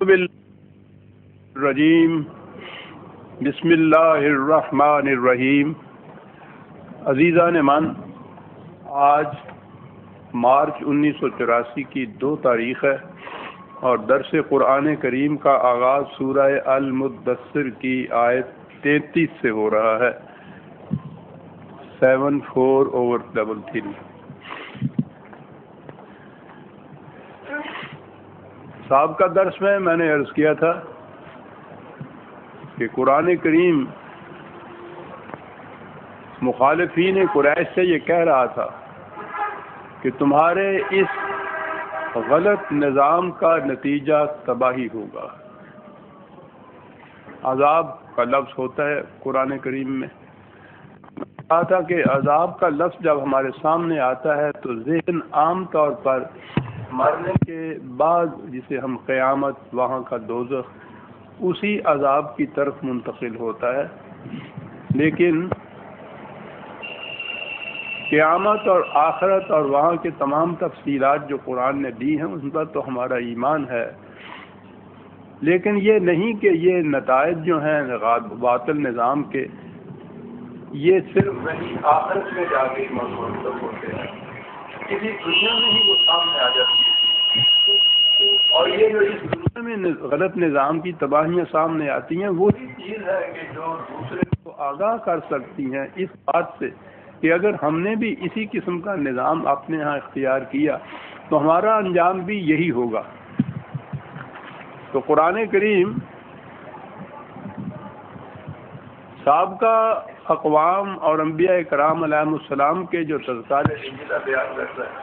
الرجیم بسم اللہ الرحمن الرحیم. عزیزان من، آج مارچ 1984 کی 2 تاریخ ہے اور درس قرآن کریم کا آغاز سورہ المدثر کی آیت 33 سے ہو رہا ہے. 74/33. سابقہ درس میں نے عرض کیا تھا کہ قرآن کریم مخالفین قریش سے یہ کہہ رہا تھا کہ تمہارے اس غلط نظام کا نتیجہ تباہی ہوگا. عذاب کا لفظ ہوتا ہے قرآن کریم میں. کہا تھا کہ عذاب کا لفظ جب ہمارے سامنے آتا ہے تو ذہن عام طور پر مرنے کے بعد جسے ہم قیامت، وہاں کا دوزخ، اسی عذاب کی طرف منتقل ہوتا ہے. لیکن قیامت اور آخرت اور وہاں کے تمام تفصیلات جو قرآن نے دی ہیں ان پر تو ہمارا ایمان ہے، لیکن یہ نہیں کہ یہ نتائج جو ہیں باطل نظام کے یہ صرف وہی آخرت میں جا کے مرتب ہوتے ہیں، کسی دنیا میں ہی وہ سامنے آ جاتی ہے. اور یہ جو اس دنیا میں غلط نظام کی تباہیاں سامنے آتی ہیں وہی چیز ہے کہ جو دوسرے کو آگاہ کر سکتی ہیں اس بات سے کہ اگر ہم نے بھی اسی قسم کا نظام اپنے ہاں اختیار کیا تو ہمارا انجام بھی یہی ہوگا. تو قرآن کریم سابقہ اقوام اور انبیاء کرام علیہم السلام کے جو تذکار بیان کرتا ہے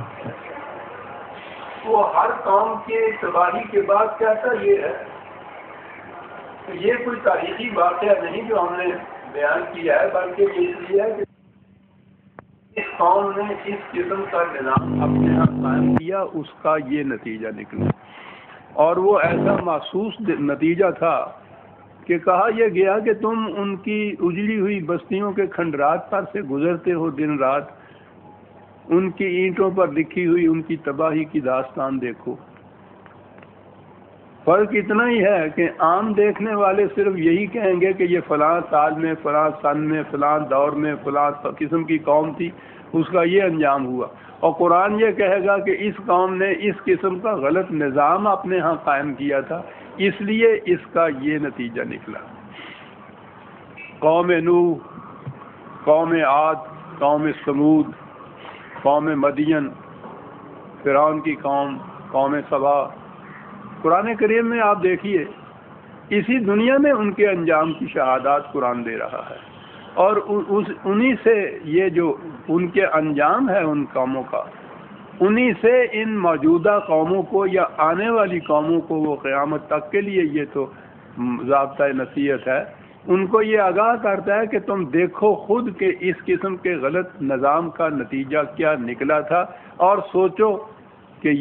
وہ ہر قوم کے تباہی کے بعد کہتا یہ ہے کہ یہ کوئی تاریخی واقعہ نہیں جو ہم نے بیان کیا ہے، بلکہ یہ اس لیے ہے کہ اس قوم نے اس قسم کا نظام اپنے یہاں قائم کیا، اس کا یہ نتیجہ نکلا. اور وہ ایسا محسوس نتیجہ تھا کہ کہا یہ گیا کہ تم ان کی اجڑی ہوئی بستیوں کے کھنڈرات پر سے گزرتے ہو دن رات، ان کی اینٹوں پر لکھی ہوئی ان کی تباہی کی داستان دیکھو. فرق اتنا ہی ہے کہ عام دیکھنے والے صرف یہی کہیں گے کہ یہ فلاں سال میں، فلاں سن میں، فلاں دور میں فلاں قسم کی قوم تھی، اس کا یہ انجام ہوا. اور قرآن یہ کہے گا کہ اس قوم نے اس قسم کا غلط نظام اپنے ہاں قائم کیا تھا، اس لیے اس کا یہ نتیجہ نکلا. قوم نوح، قوم عاد، قوم سمود، قوم مدین، فرعون کی قوم، قوم سبا، قرآن کریم میں آپ دیکھیے اسی دنیا میں ان کے انجام کی شہادات قرآن دے رہا ہے. اور انہی سے یہ جو ان کے انجام ہے ان قوموں کا، انہی سے ان موجودہ قوموں کو یا آنے والی قوموں کو وہ قیامت تک کے لیے یہ تو ضابطہ نصیحت ہے، ان کو یہ آگاہ کرتا ہے کہ تم دیکھو خود کہ اس قسم کے غلط نظام کا نتیجہ کیا نکلا تھا، اور سوچو کہ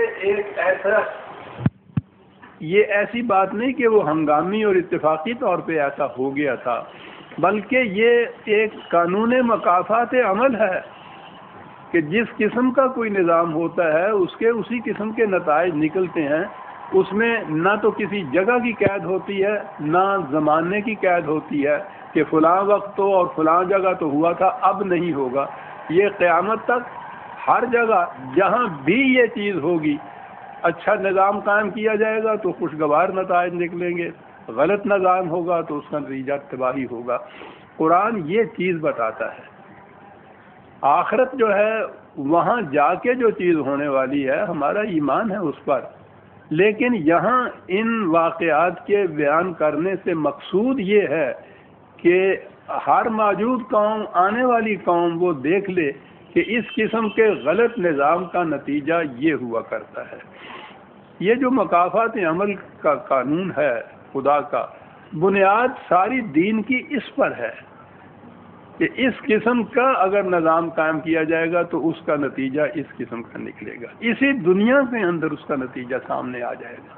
یہ ایسی بات نہیں کہ وہ ہنگامی اور اتفاقی طور پہ ایسا ہو گیا تھا، بلکہ یہ ایک قانون مکافات عمل ہے کہ جس قسم کا کوئی نظام ہوتا ہے اس کے اسی قسم کے نتائج نکلتے ہیں. اس میں نہ تو کسی جگہ کی قید ہوتی ہے نہ زمانے کی قید ہوتی ہے کہ فلاں وقت تو اور فلاں جگہ تو ہوا تھا اب نہیں ہوگا. یہ قیامت تک ہر جگہ جہاں بھی یہ چیز ہوگی، اچھا نظام قائم کیا جائے گا تو خوشگوار نتائج نکلیں گے، غلط نظام ہوگا تو اس کا نتیجہ تباہی ہوگا. قرآن یہ چیز بتاتا ہے. آخرت جو ہے وہاں جا کے جو چیز ہونے والی ہے ہمارا ایمان ہے اس پر، لیکن یہاں ان واقعات کے بیان کرنے سے مقصود یہ ہے کہ ہر موجود قوم، آنے والی قوم وہ دیکھ لے کہ اس قسم کے غلط نظام کا نتیجہ یہ ہوا کرتا ہے. یہ جو مکافات عمل کا قانون ہے خدا کا، بنیاد ساری دین کی اس پر ہے کہ اس قسم کا اگر نظام قائم کیا جائے گا تو اس کا نتیجہ اس قسم کا نکلے گا، اسی دنیا کے اندر اس کا نتیجہ سامنے آ جائے گا.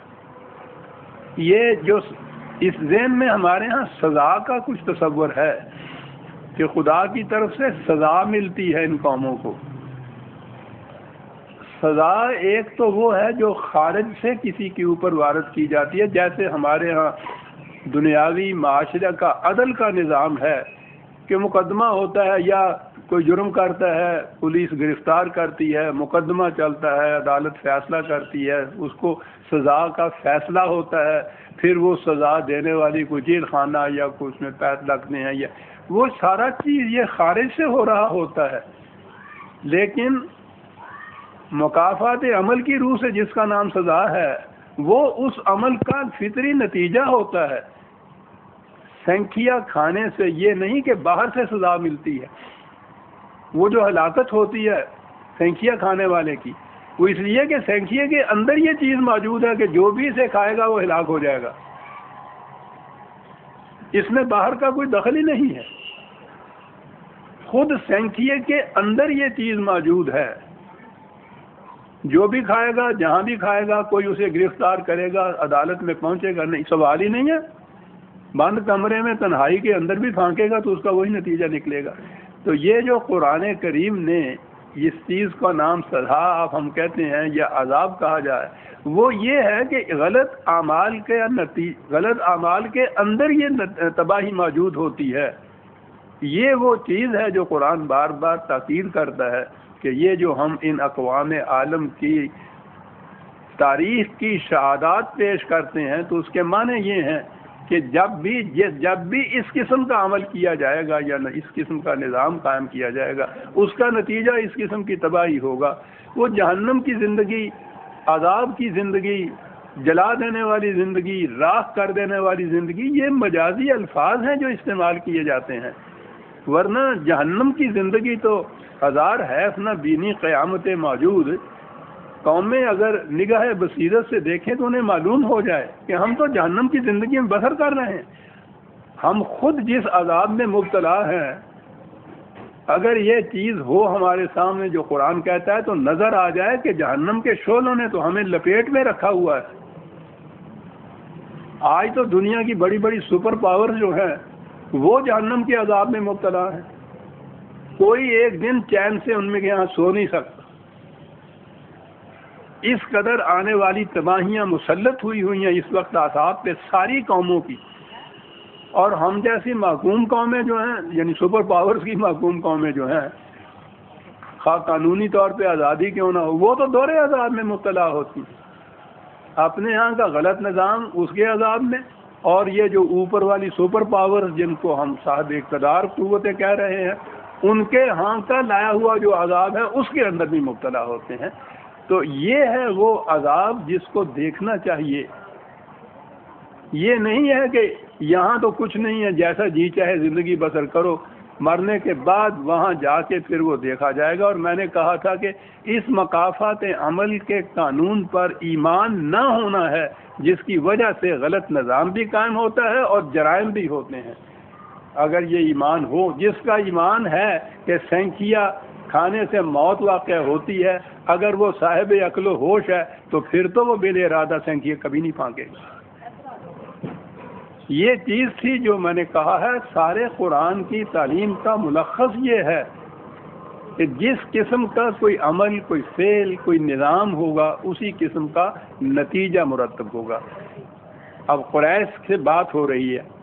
یہ جو اس ذہن میں ہمارے ہاں سزا کا کچھ تصور ہے کہ خدا کی طرف سے سزا ملتی ہے ان قوموں کو، سزا ایک تو وہ ہے جو خارج سے کسی کے اوپر وارد کی جاتی ہے، جیسے ہمارے ہاں دنیاوی معاشرہ کا عدل کا نظام ہے کہ مقدمہ ہوتا ہے یا کوئی جرم کرتا ہے، پولیس گرفتار کرتی ہے، مقدمہ چلتا ہے، عدالت فیصلہ کرتی ہے، اس کو سزا کا فیصلہ ہوتا ہے، پھر وہ سزا دینے والی کوئی جیل خانہ یا کوئی اس میں پیر لگنے ہیں، یا وہ سارا چیز یہ خارج سے ہو رہا ہوتا ہے۔ لیکن مکافات عمل کی روح سے جس کا نام سزا ہے، وہ اس عمل کا فطری نتیجہ ہوتا ہے۔ سینکھیا کھانے سے یہ نہیں کہ باہر سے سزا ملتی ہے، وہ جو ہلاکت ہوتی ہے سینکھیا کھانے والے کی، وہ اس لیے کہ سینکھیے کے اندر یہ چیز موجود ہے کہ جو بھی اسے کھائے گا وہ ہلاک ہو جائے گا، اس میں باہر کا کوئی دخل ہی نہیں ہے، خود سینکھیے کے اندر یہ چیز موجود ہے۔ جو بھی کھائے گا، جہاں بھی کھائے گا، کوئی اسے گرفتار کرے گا، عدالت میں پہنچے گا، نہیں، سوال ہی نہیں ہے۔ بند کمرے میں تنہائی کے اندر بھی پھانکے گا تو اس کا وہی نتیجہ نکلے گا۔ تو یہ جو قرآن کریم نے اس چیز کا نام سزا آپ ہم کہتے ہیں یا عذاب کہا جائے، وہ یہ ہے کہ غلط اعمال کے اندر یہ تباہی موجود ہوتی ہے۔ یہ وہ چیز ہے جو قرآن بار بار تاکید کرتا ہے کہ یہ جو ہم ان اقوام عالم کی تاریخ کی شہادات پیش کرتے ہیں تو اس کے معنی یہ ہیں کہ جب بھی اس قسم کا عمل کیا جائے گا یا اس قسم کا نظام قائم کیا جائے گا، اس کا نتیجہ اس قسم کی تباہی ہوگا۔ وہ جہنم کی زندگی، عذاب کی زندگی، جلا دینے والی زندگی، راکھ کر دینے والی زندگی، یہ مجازی الفاظ ہیں جو استعمال کیے جاتے ہیں، ورنہ جہنم کی زندگی تو ہزار حیف نہ بینی قیامت موجود۔ قومیں اگر نگاہ بصیرت سے دیکھیں تو انہیں معلوم ہو جائے کہ ہم تو جہنم کی زندگی میں بسر کر رہے ہیں، ہم خود جس عذاب میں مبتلا ہیں، اگر یہ چیز ہو ہمارے سامنے جو قرآن کہتا ہے تو نظر آ جائے کہ جہنم کے شعلوں نے تو ہمیں لپیٹ میں رکھا ہوا ہے۔ آج تو دنیا کی بڑی بڑی سپر پاور جو ہیں وہ جہنم کے عذاب میں مبتلا ہیں، کوئی ایک دن چین سے ان میں کے یہاں سو نہیں سکتا۔ اس قدر آنے والی تباہیاں مسلط ہوئی ہیں اس وقت اعصاب پہ ساری قوموں کی، اور ہم جیسی محکوم قومیں جو ہیں، یعنی سپر پاورز کی محکوم قومیں جو ہیں، خواہ قانونی طور پہ آزادی کیوں نہ ہو، وہ تو دوہرے عذاب میں مبتلا ہوتی ہیں، اپنے ہاں کا غلط نظام اس کے عذاب میں، اور یہ جو اوپر والی سپر پاورز جن کو ہم صاحب اقتدار قوتیں کہہ رہے ہیں، ان کے ہاں کا لایا ہوا جو عذاب ہے اس کے اندر بھی مبتلا ہوتے ہیں۔ تو یہ ہے وہ عذاب جس کو دیکھنا چاہیے۔ یہ نہیں ہے کہ یہاں تو کچھ نہیں ہے، جیسا جی چاہے زندگی بسر کرو، مرنے کے بعد وہاں جا کے پھر وہ دیکھا جائے گا۔ اور میں نے کہا تھا کہ اس مکافات عمل کے قانون پر ایمان نہ ہونا ہے، جس کی وجہ سے غلط نظام بھی قائم ہوتا ہے اور جرائم بھی ہوتے ہیں۔ اگر یہ ایمان ہو، جس کا ایمان ہے کہ سینکھیا کھانے سے موت واقع ہوتی ہے، اگر وہ صاحب عقل و ہوش ہے تو پھر تو وہ بے ارادہ سینکھیا کبھی نہیں پھانکے گا۔ یہ چیز تھی جو میں نے کہا ہے، سارے قرآن کی تعلیم کا ملخص یہ ہے کہ جس قسم کا کوئی عمل، کوئی فعل، کوئی نظام ہوگا، اسی قسم کا نتیجہ مرتب ہوگا۔ اب قریش سے بات ہو رہی ہے،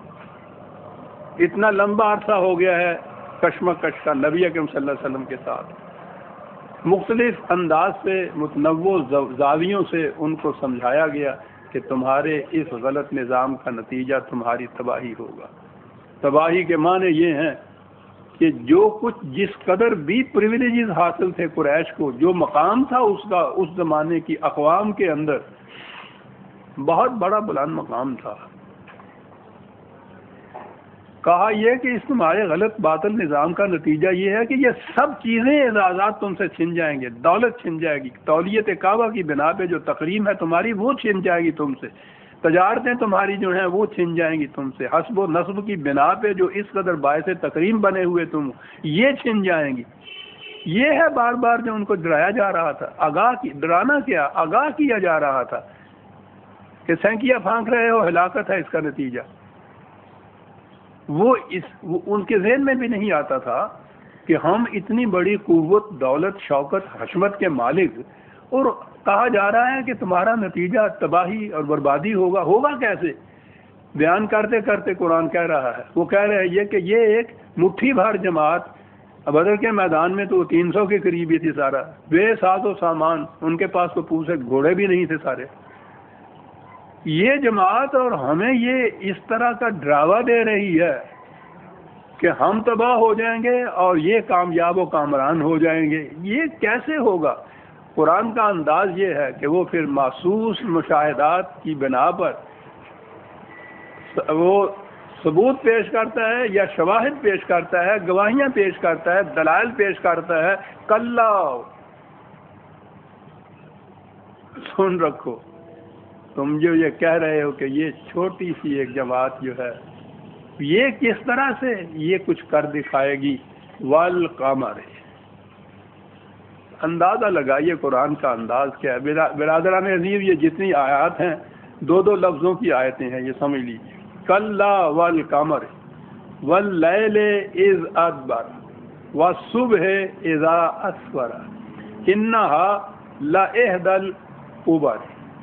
اتنا لمبا عرصہ ہو گیا ہے کشمکش کا نبی اکرم صلی اللہ علیہ وسلم کے ساتھ، مختلف انداز سے، متنوع زاویوں سے ان کو سمجھایا گیا کہ تمہارے اس غلط نظام کا نتیجہ تمہاری تباہی ہوگا۔ تباہی کے معنی یہ ہیں کہ جو کچھ، جس قدر بھی پریویلیجز حاصل تھے قریش کو، جو مقام تھا اس کا اس زمانے کی اقوام کے اندر، بہت بڑا بلند مقام تھا۔ کہا یہ کہ اس تمہارے غلط باطل نظام کا نتیجہ یہ ہے کہ یہ سب چیزیں، اعزازات تم سے چھن جائیں گے، دولت چھن جائے گی، تولیت کعبہ کی بنا پہ جو تقریم ہے تمہاری وہ چھن جائے گی تم سے، تجارتیں تمہاری جو ہیں وہ چھن جائیں گی تم سے، حسب و نسب کی بنا پہ جو اس قدر باعث تقریم بنے ہوئے تم، یہ چھن جائیں گی۔ یہ ہے بار بار جو ان کو ڈرایا جا رہا تھا، ڈرانا کیا، آگاہ کیا جا رہا تھا کہ سینکیا پھانک رہے ہو، ہلاکت ہے اس کا نتیجہ۔ وہ ان کے ذہن میں بھی نہیں آتا تھا کہ ہم اتنی بڑی قوت، دولت، شوکت، حشمت کے مالک، اور کہا جا رہا ہے کہ تمہارا نتیجہ تباہی اور بربادی ہوگا. ہوگا کیسے؟ بیان کرتے کرتے قرآن کہہ رہا ہے، وہ کہہ رہے ہیں کہ یہ ایک مٹھی بھر جماعت، بدر کے میدان میں تو 300 کے قریب ہی تھی، سارا بے ساز و سامان، ان کے پاس تو پوچھے گھوڑے بھی نہیں تھے سارے. یہ جماعت اور ہمیں یہ اس طرح کا ڈراوا دے رہی ہے کہ ہم تباہ ہو جائیں گے اور یہ کامیاب و کامران ہو جائیں گے. یہ کیسے ہوگا؟ قرآن کا انداز یہ ہے کہ وہ پھر محسوس مشاہدات کی بنا پر وہ ثبوت پیش کرتا ہے یا شواہد پیش کرتا ہے، گواہیاں پیش کرتا ہے، دلائل پیش کرتا ہے. کلا، سن رکھو، تم جو یہ کہہ رہے ہو کہ یہ چھوٹی سی ایک جماعت جو ہے یہ کس طرح سے یہ کچھ کر دکھائے گی. والقمر، اندازہ لگائیے قرآن کا انداز کیا ہے. برادران عزیز، یہ جتنی آیات ہیں 2 لفظوں کی آیتیں ہیں، یہ سمجھ لیجیے. کلا والقمر واللیل اذ ادبر والصبح اذا اسفر انها لإحدى الکبر.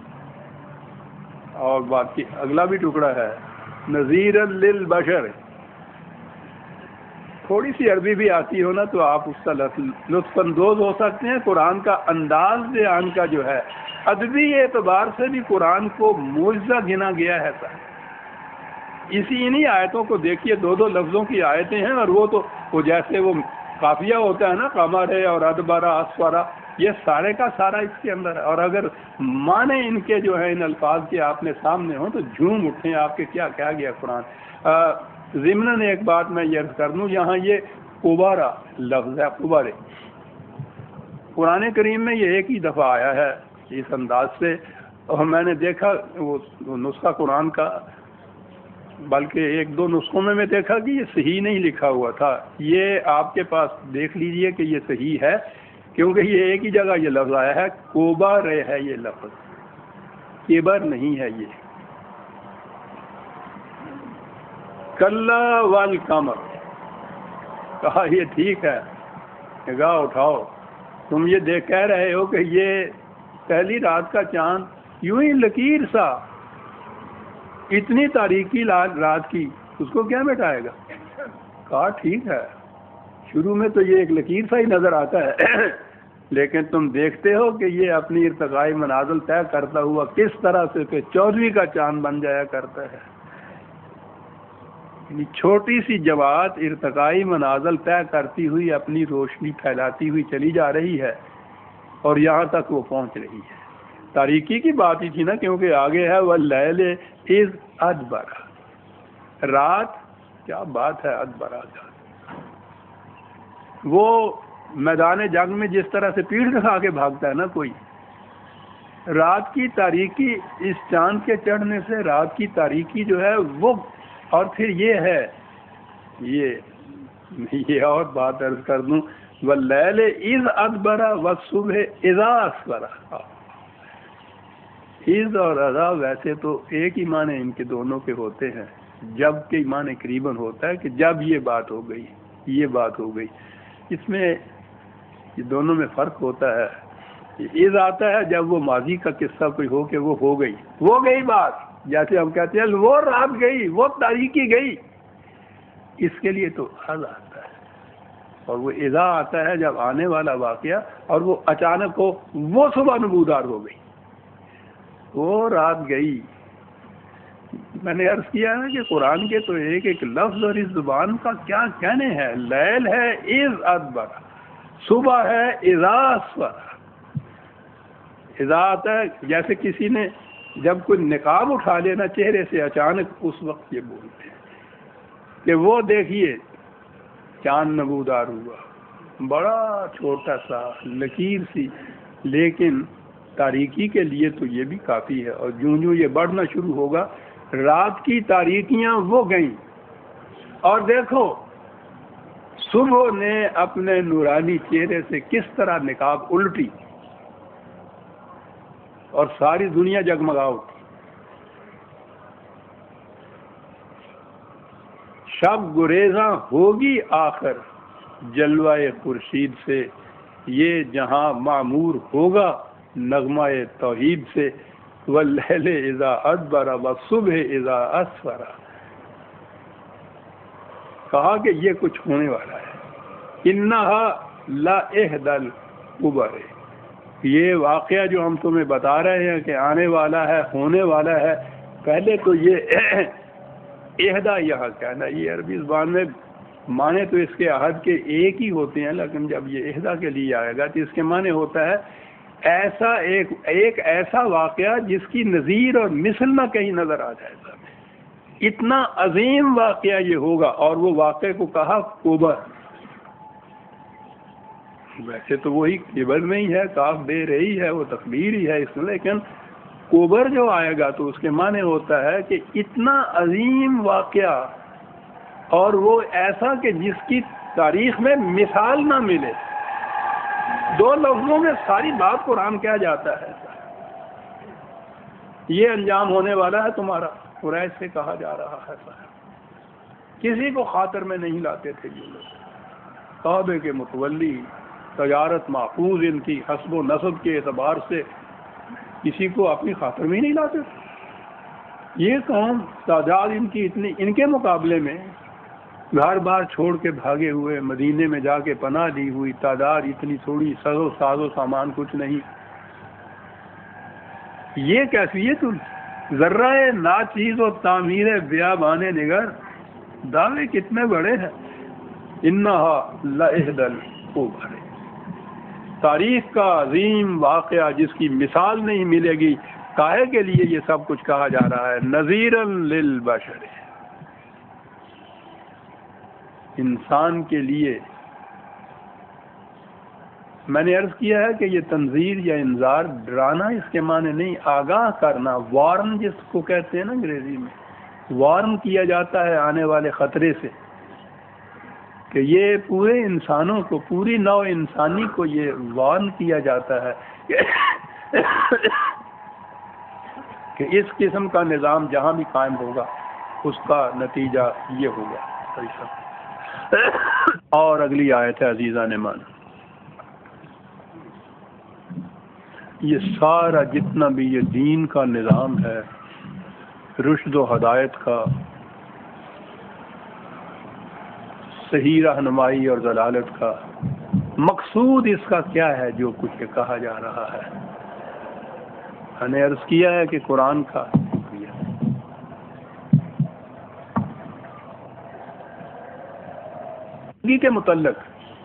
اور باقی اگلا بھی ٹکڑا ہے نذیرا للبشر. تھوڑی سی عربی بھی آتی ہو نا تو آپ اس کا لطف اندوز ہو سکتے ہیں. قرآن کا انداز بیان کا جو ہے ادبی اعتبار سے بھی قرآن کو معجزہ گنا گیا ہے. انہی آیتوں کو دیکھیے، 2 لفظوں کی آیتیں ہیں، اور وہ تو وہ جیسے وہ قافیہ ہوتا ہے نا، قمر ہے اور ادبرا اسفرا، یہ سارے کا سارا اس کے اندر ہے. اور اگر معنی ان کے جو ہے ان الفاظ کے آپ نے سامنے ہوں تو جھوم اٹھیں آپ کے کیا کہا گیا قرآن. ضمناً ایک بات میں یہ عرض کر دوں، یہاں یہ قبارہ لفظ ہے، قبارے قرآن کریم میں یہ ایک ہی دفعہ آیا ہے اس انداز سے. اور میں نے دیکھا وہ نسخہ قرآن کا، بلکہ 1-2 نسخوں میں دیکھا کہ یہ صحیح نہیں لکھا ہوا تھا. یہ آپ کے پاس دیکھ لیجئے کہ یہ صحیح ہے، کیونکہ یہ ایک ہی جگہ یہ لفظ آیا ہے. کوبر ہے یہ لفظ، کیبر نہیں ہے. یہ کلا والقمر، کہا یہ ٹھیک ہے، نگاہ اٹھاؤ، تم یہ کہہ رہے ہو کہ یہ پہلی رات کا چاند یوں ہی لکیر سا، اتنی تاریکی رات کی، اس کو کیا مٹائے گا؟ کہا ٹھیک ہے، شروع میں تو یہ ایک لکیر سا ہی نظر آتا ہے، لیکن تم دیکھتے ہو کہ یہ اپنی ارتقائی منازل طے کرتا ہوا کس طرح سے کہ 14ویں کا چاند بن جایا کرتا ہے. یعنی چھوٹی سی جماعت ارتقائی منازل طے کرتی ہوئی اپنی روشنی پھیلاتی ہوئی چلی جا رہی ہے، اور یہاں تک وہ پہنچ رہی ہے. تاریکی کی بات ہی تھی نا، کیونکہ آگے ہے واللیل اذ ادبر، رات، کیا بات ہے ادبر. وہ میدان جنگ میں جس طرح سے پیڑ دکھا کے بھاگتا ہے نا کوئی، رات کی تاریکی، اس چاند کے چڑھنے سے رات کی تاریکی جو ہے وہ، اور پھر یہ ہے یہ اور بات عرض کر دوں، واللیل اذ ادبر والصبح اذا اسفر. اذ اور اذا ویسے تو ایک ہی معنی ان کے دونوں کے ہوتے ہیں، جب کے معنی قریباً ہوتا ہے کہ جب یہ بات ہو گئی، یہ بات ہو گئی. اس میں یہ دونوں میں فرق ہوتا ہے. اذ آتا ہے جب وہ ماضی کا قصہ کوئی ہو کہ وہ ہو گئی بات، جیسے ہم کہتے ہیں وہ رات گئی، وہ تاریکی گئی، اس کے لیے تو از آتا ہے. اور وہ اذا آتا ہے جب آنے والا واقعہ اور وہ اچانک ہو، وہ صبح نمودار ہو گئی، وہ رات گئی. میں نے عرض کیا ہے کہ قرآن کے تو ایک ایک لفظ اور اس زبان کا کیا کہنے ہیں. لیل ہے اذ ادبر، صبح ہے اذا اسفر. اذا آتا ہے جیسے کسی نے جب کوئی نقاب اٹھا لینا چہرے سے اچانک، اس وقت یہ بولتے ہیں کہ وہ دیکھیے چاند نمودار ہوا، بڑا چھوٹا سا لکیر سی، لیکن تاریکی کے لیے تو یہ بھی کافی ہے. اور جوں یہ بڑھنا شروع ہوگا، رات کی تاریکیاں وہ گئیں، اور دیکھو صبح نے اپنے نورانی چہرے سے کس طرح نقاب الٹی اور ساری دنیا جگمگا اٹھی. شب گریزاں ہوگی آخر جلوہ خورشید سے، یہ جہاں معمور ہوگا نغمہ توحید سے، واللیل اذا ادبر والصبح اذا اسفر. کہا کہ یہ کچھ ہونے والا ہے. انہا لا احدى الکبر، یہ واقعہ جو ہم تمہیں بتا رہے ہیں کہ آنے والا ہے، ہونے والا ہے. پہلے تو یہ احدہ یہاں کہنا، یہ عربی زبان میں معنی تو اس کے عہد کے ایک ہی ہوتے ہیں، لیکن جب یہ احدہ کے لیے آئے گا تو اس کے معنی ہوتا ہے ایسا ایک ایسا واقعہ جس کی نظیر اور مثل نہ کہیں نظر آ جائے گا. اتنا عظیم واقعہ یہ ہوگا. اور وہ واقعے کو کہا کوبر. ویسے تو وہی کبر میں ہی ہے، کاف بے رہی ہے، وہ تکبیر ہی ہے اس میں، لیکن کوبر جو آئے گا تو اس کے معنی ہوتا ہے کہ اتنا عظیم واقعہ، اور وہ ایسا کہ جس کی تاریخ میں مثال نہ ملے. دو لفظوں میں ساری بات قرآن کہہ جاتا ہے. یہ انجام ہونے والا ہے تمہارا. قریش سے کہا جا رہا ہے، کسی کو خاطر میں نہیں لاتے تھے یہ لوگ. کعبے کے متولی، تجارت محفوظ ان کی، حسب و نسب کے اعتبار سے کسی کو اپنی خاطر میں ہی نہیں لاتے تھے. یہ قوم تعداد ان کی اتنی، ان کے مقابلے میں گھر بار چھوڑ کے بھاگے ہوئے، مدینے میں جا کے پناہ لی ہوئی، تعداد اتنی تھوڑی، ساز و سامان کچھ نہیں. یہ کیفیت ذرہ ناچیز و تعمیر بیابان نگر، دعوے کتنے بڑے ہیں. انہا لإحدى الکبر، تاریخ کا عظیم واقعہ جس کی مثال نہیں ملے گی. کاہے کے لیے یہ سب کچھ کہا جا رہا ہے؟ نذیرا للبشر، انسان کے لیے. میں نے عرض کیا ہے کہ یہ تنذیر یا انذار، ڈرانا اس کے معنی نہیں، آگاہ کرنا. وارن جس کو کہتے ہیں نا انگریزی میں، وارن کیا جاتا ہے آنے والے خطرے سے، کہ یہ پورے انسانوں کو، پوری نوع انسانی کو یہ وارن کیا جاتا ہے کہ اس قسم کا نظام جہاں بھی قائم ہوگا اس کا نتیجہ یہ ہوگا. اور اگلی آیت ہے عزیزان مان. یہ سارا جتنا بھی یہ دین کا نظام ہے، رشد و ہدایت کا، صحیح رہنمائی اور ضلالت کا، مقصود اس کا کیا ہے جو کچھ کہا جا رہا ہے؟ میں نے عرض کیا ہے کہ قرآن کا زندگی کے متعلق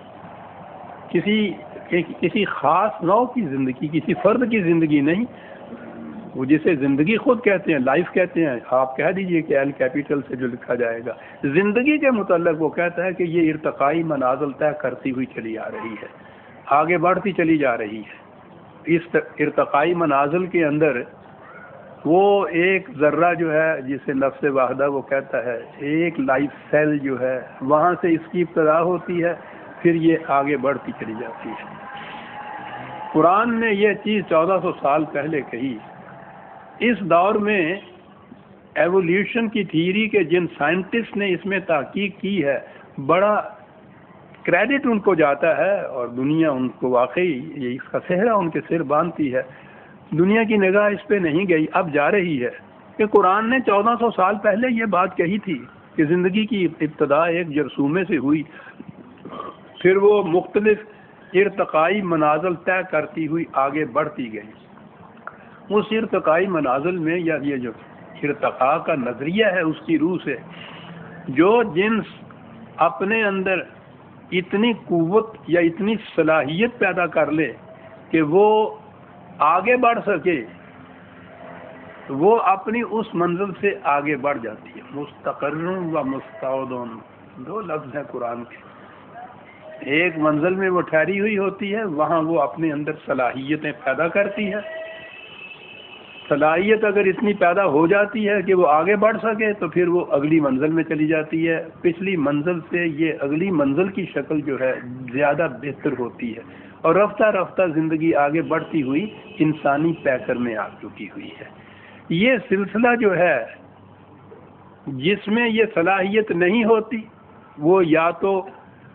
کسی خاص نوع کی زندگی، کسی فرد کی زندگی نہیں، وہ جسے زندگی خود کہتے ہیں، لائف کہتے ہیں. آپ کہہ دیجئے کہ ایل کیپیٹل سے جو لکھا جائے گا. زندگی کے متعلق وہ کہتا ہے کہ یہ ارتقائی منازل طے کرتی ہوئی چلی آ رہی ہے، آگے بڑھتی چلی جا رہی ہے. اس ارتقائی منازل کے اندر وہ ایک ذرہ جو ہے جسے نفس واحدہ وہ کہتا ہے، ایک لائف سیل جو ہے، وہاں سے اس کی ابتدا ہوتی ہے، پھر یہ آگے بڑھتی چلی جاتی ہے. قرآن نے یہ چیز 1400 سال پہلے کہی. اس دور میں ایولیوشن کی تھیوری کے جن سائنٹسٹ نے اس میں تحقیق کی ہے، بڑا کریڈٹ ان کو جاتا ہے، اور دنیا ان کو واقعی یہ اس کا صحرا ان کے سر باندھتی ہے. دنیا کی نگاہ اس پہ نہیں گئی، اب جا رہی ہے کہ قرآن نے 1400 سال پہلے یہ بات کہی تھی کہ زندگی کی ابتدا ایک جرثومے سے ہوئی، پھر وہ مختلف ارتقائی منازل طے کرتی ہوئی آگے بڑھتی گئی. اس ارتقائی منازل میں یا یہ جو ارتقاء کا نظریہ ہے اس کی روح سے جو جنس اپنے اندر اتنی قوت یا اتنی صلاحیت پیدا کر لے کہ وہ آگے بڑھ سکے، وہ اپنی اس منزل سے آگے بڑھ جاتی ہے. مستقر و مستعودن دو لفظ ہیں قرآن کے. ایک منزل میں وہ ٹھہری ہوئی ہوتی ہے، وہاں وہ اپنے اندر صلاحیتیں پیدا کرتی ہے. صلاحیت اگر اتنی پیدا ہو جاتی ہے کہ وہ آگے بڑھ سکے تو پھر وہ اگلی منزل میں چلی جاتی ہے. پچھلی منزل سے یہ اگلی منزل کی شکل جو ہے زیادہ بہتر ہوتی ہے، اور رفتہ رفتہ زندگی آگے بڑھتی ہوئی انسانی پیکر میں آ چکی ہوئی ہے. یہ سلسلہ جو ہے جس میں یہ صلاحیت نہیں ہوتی وہ یا تو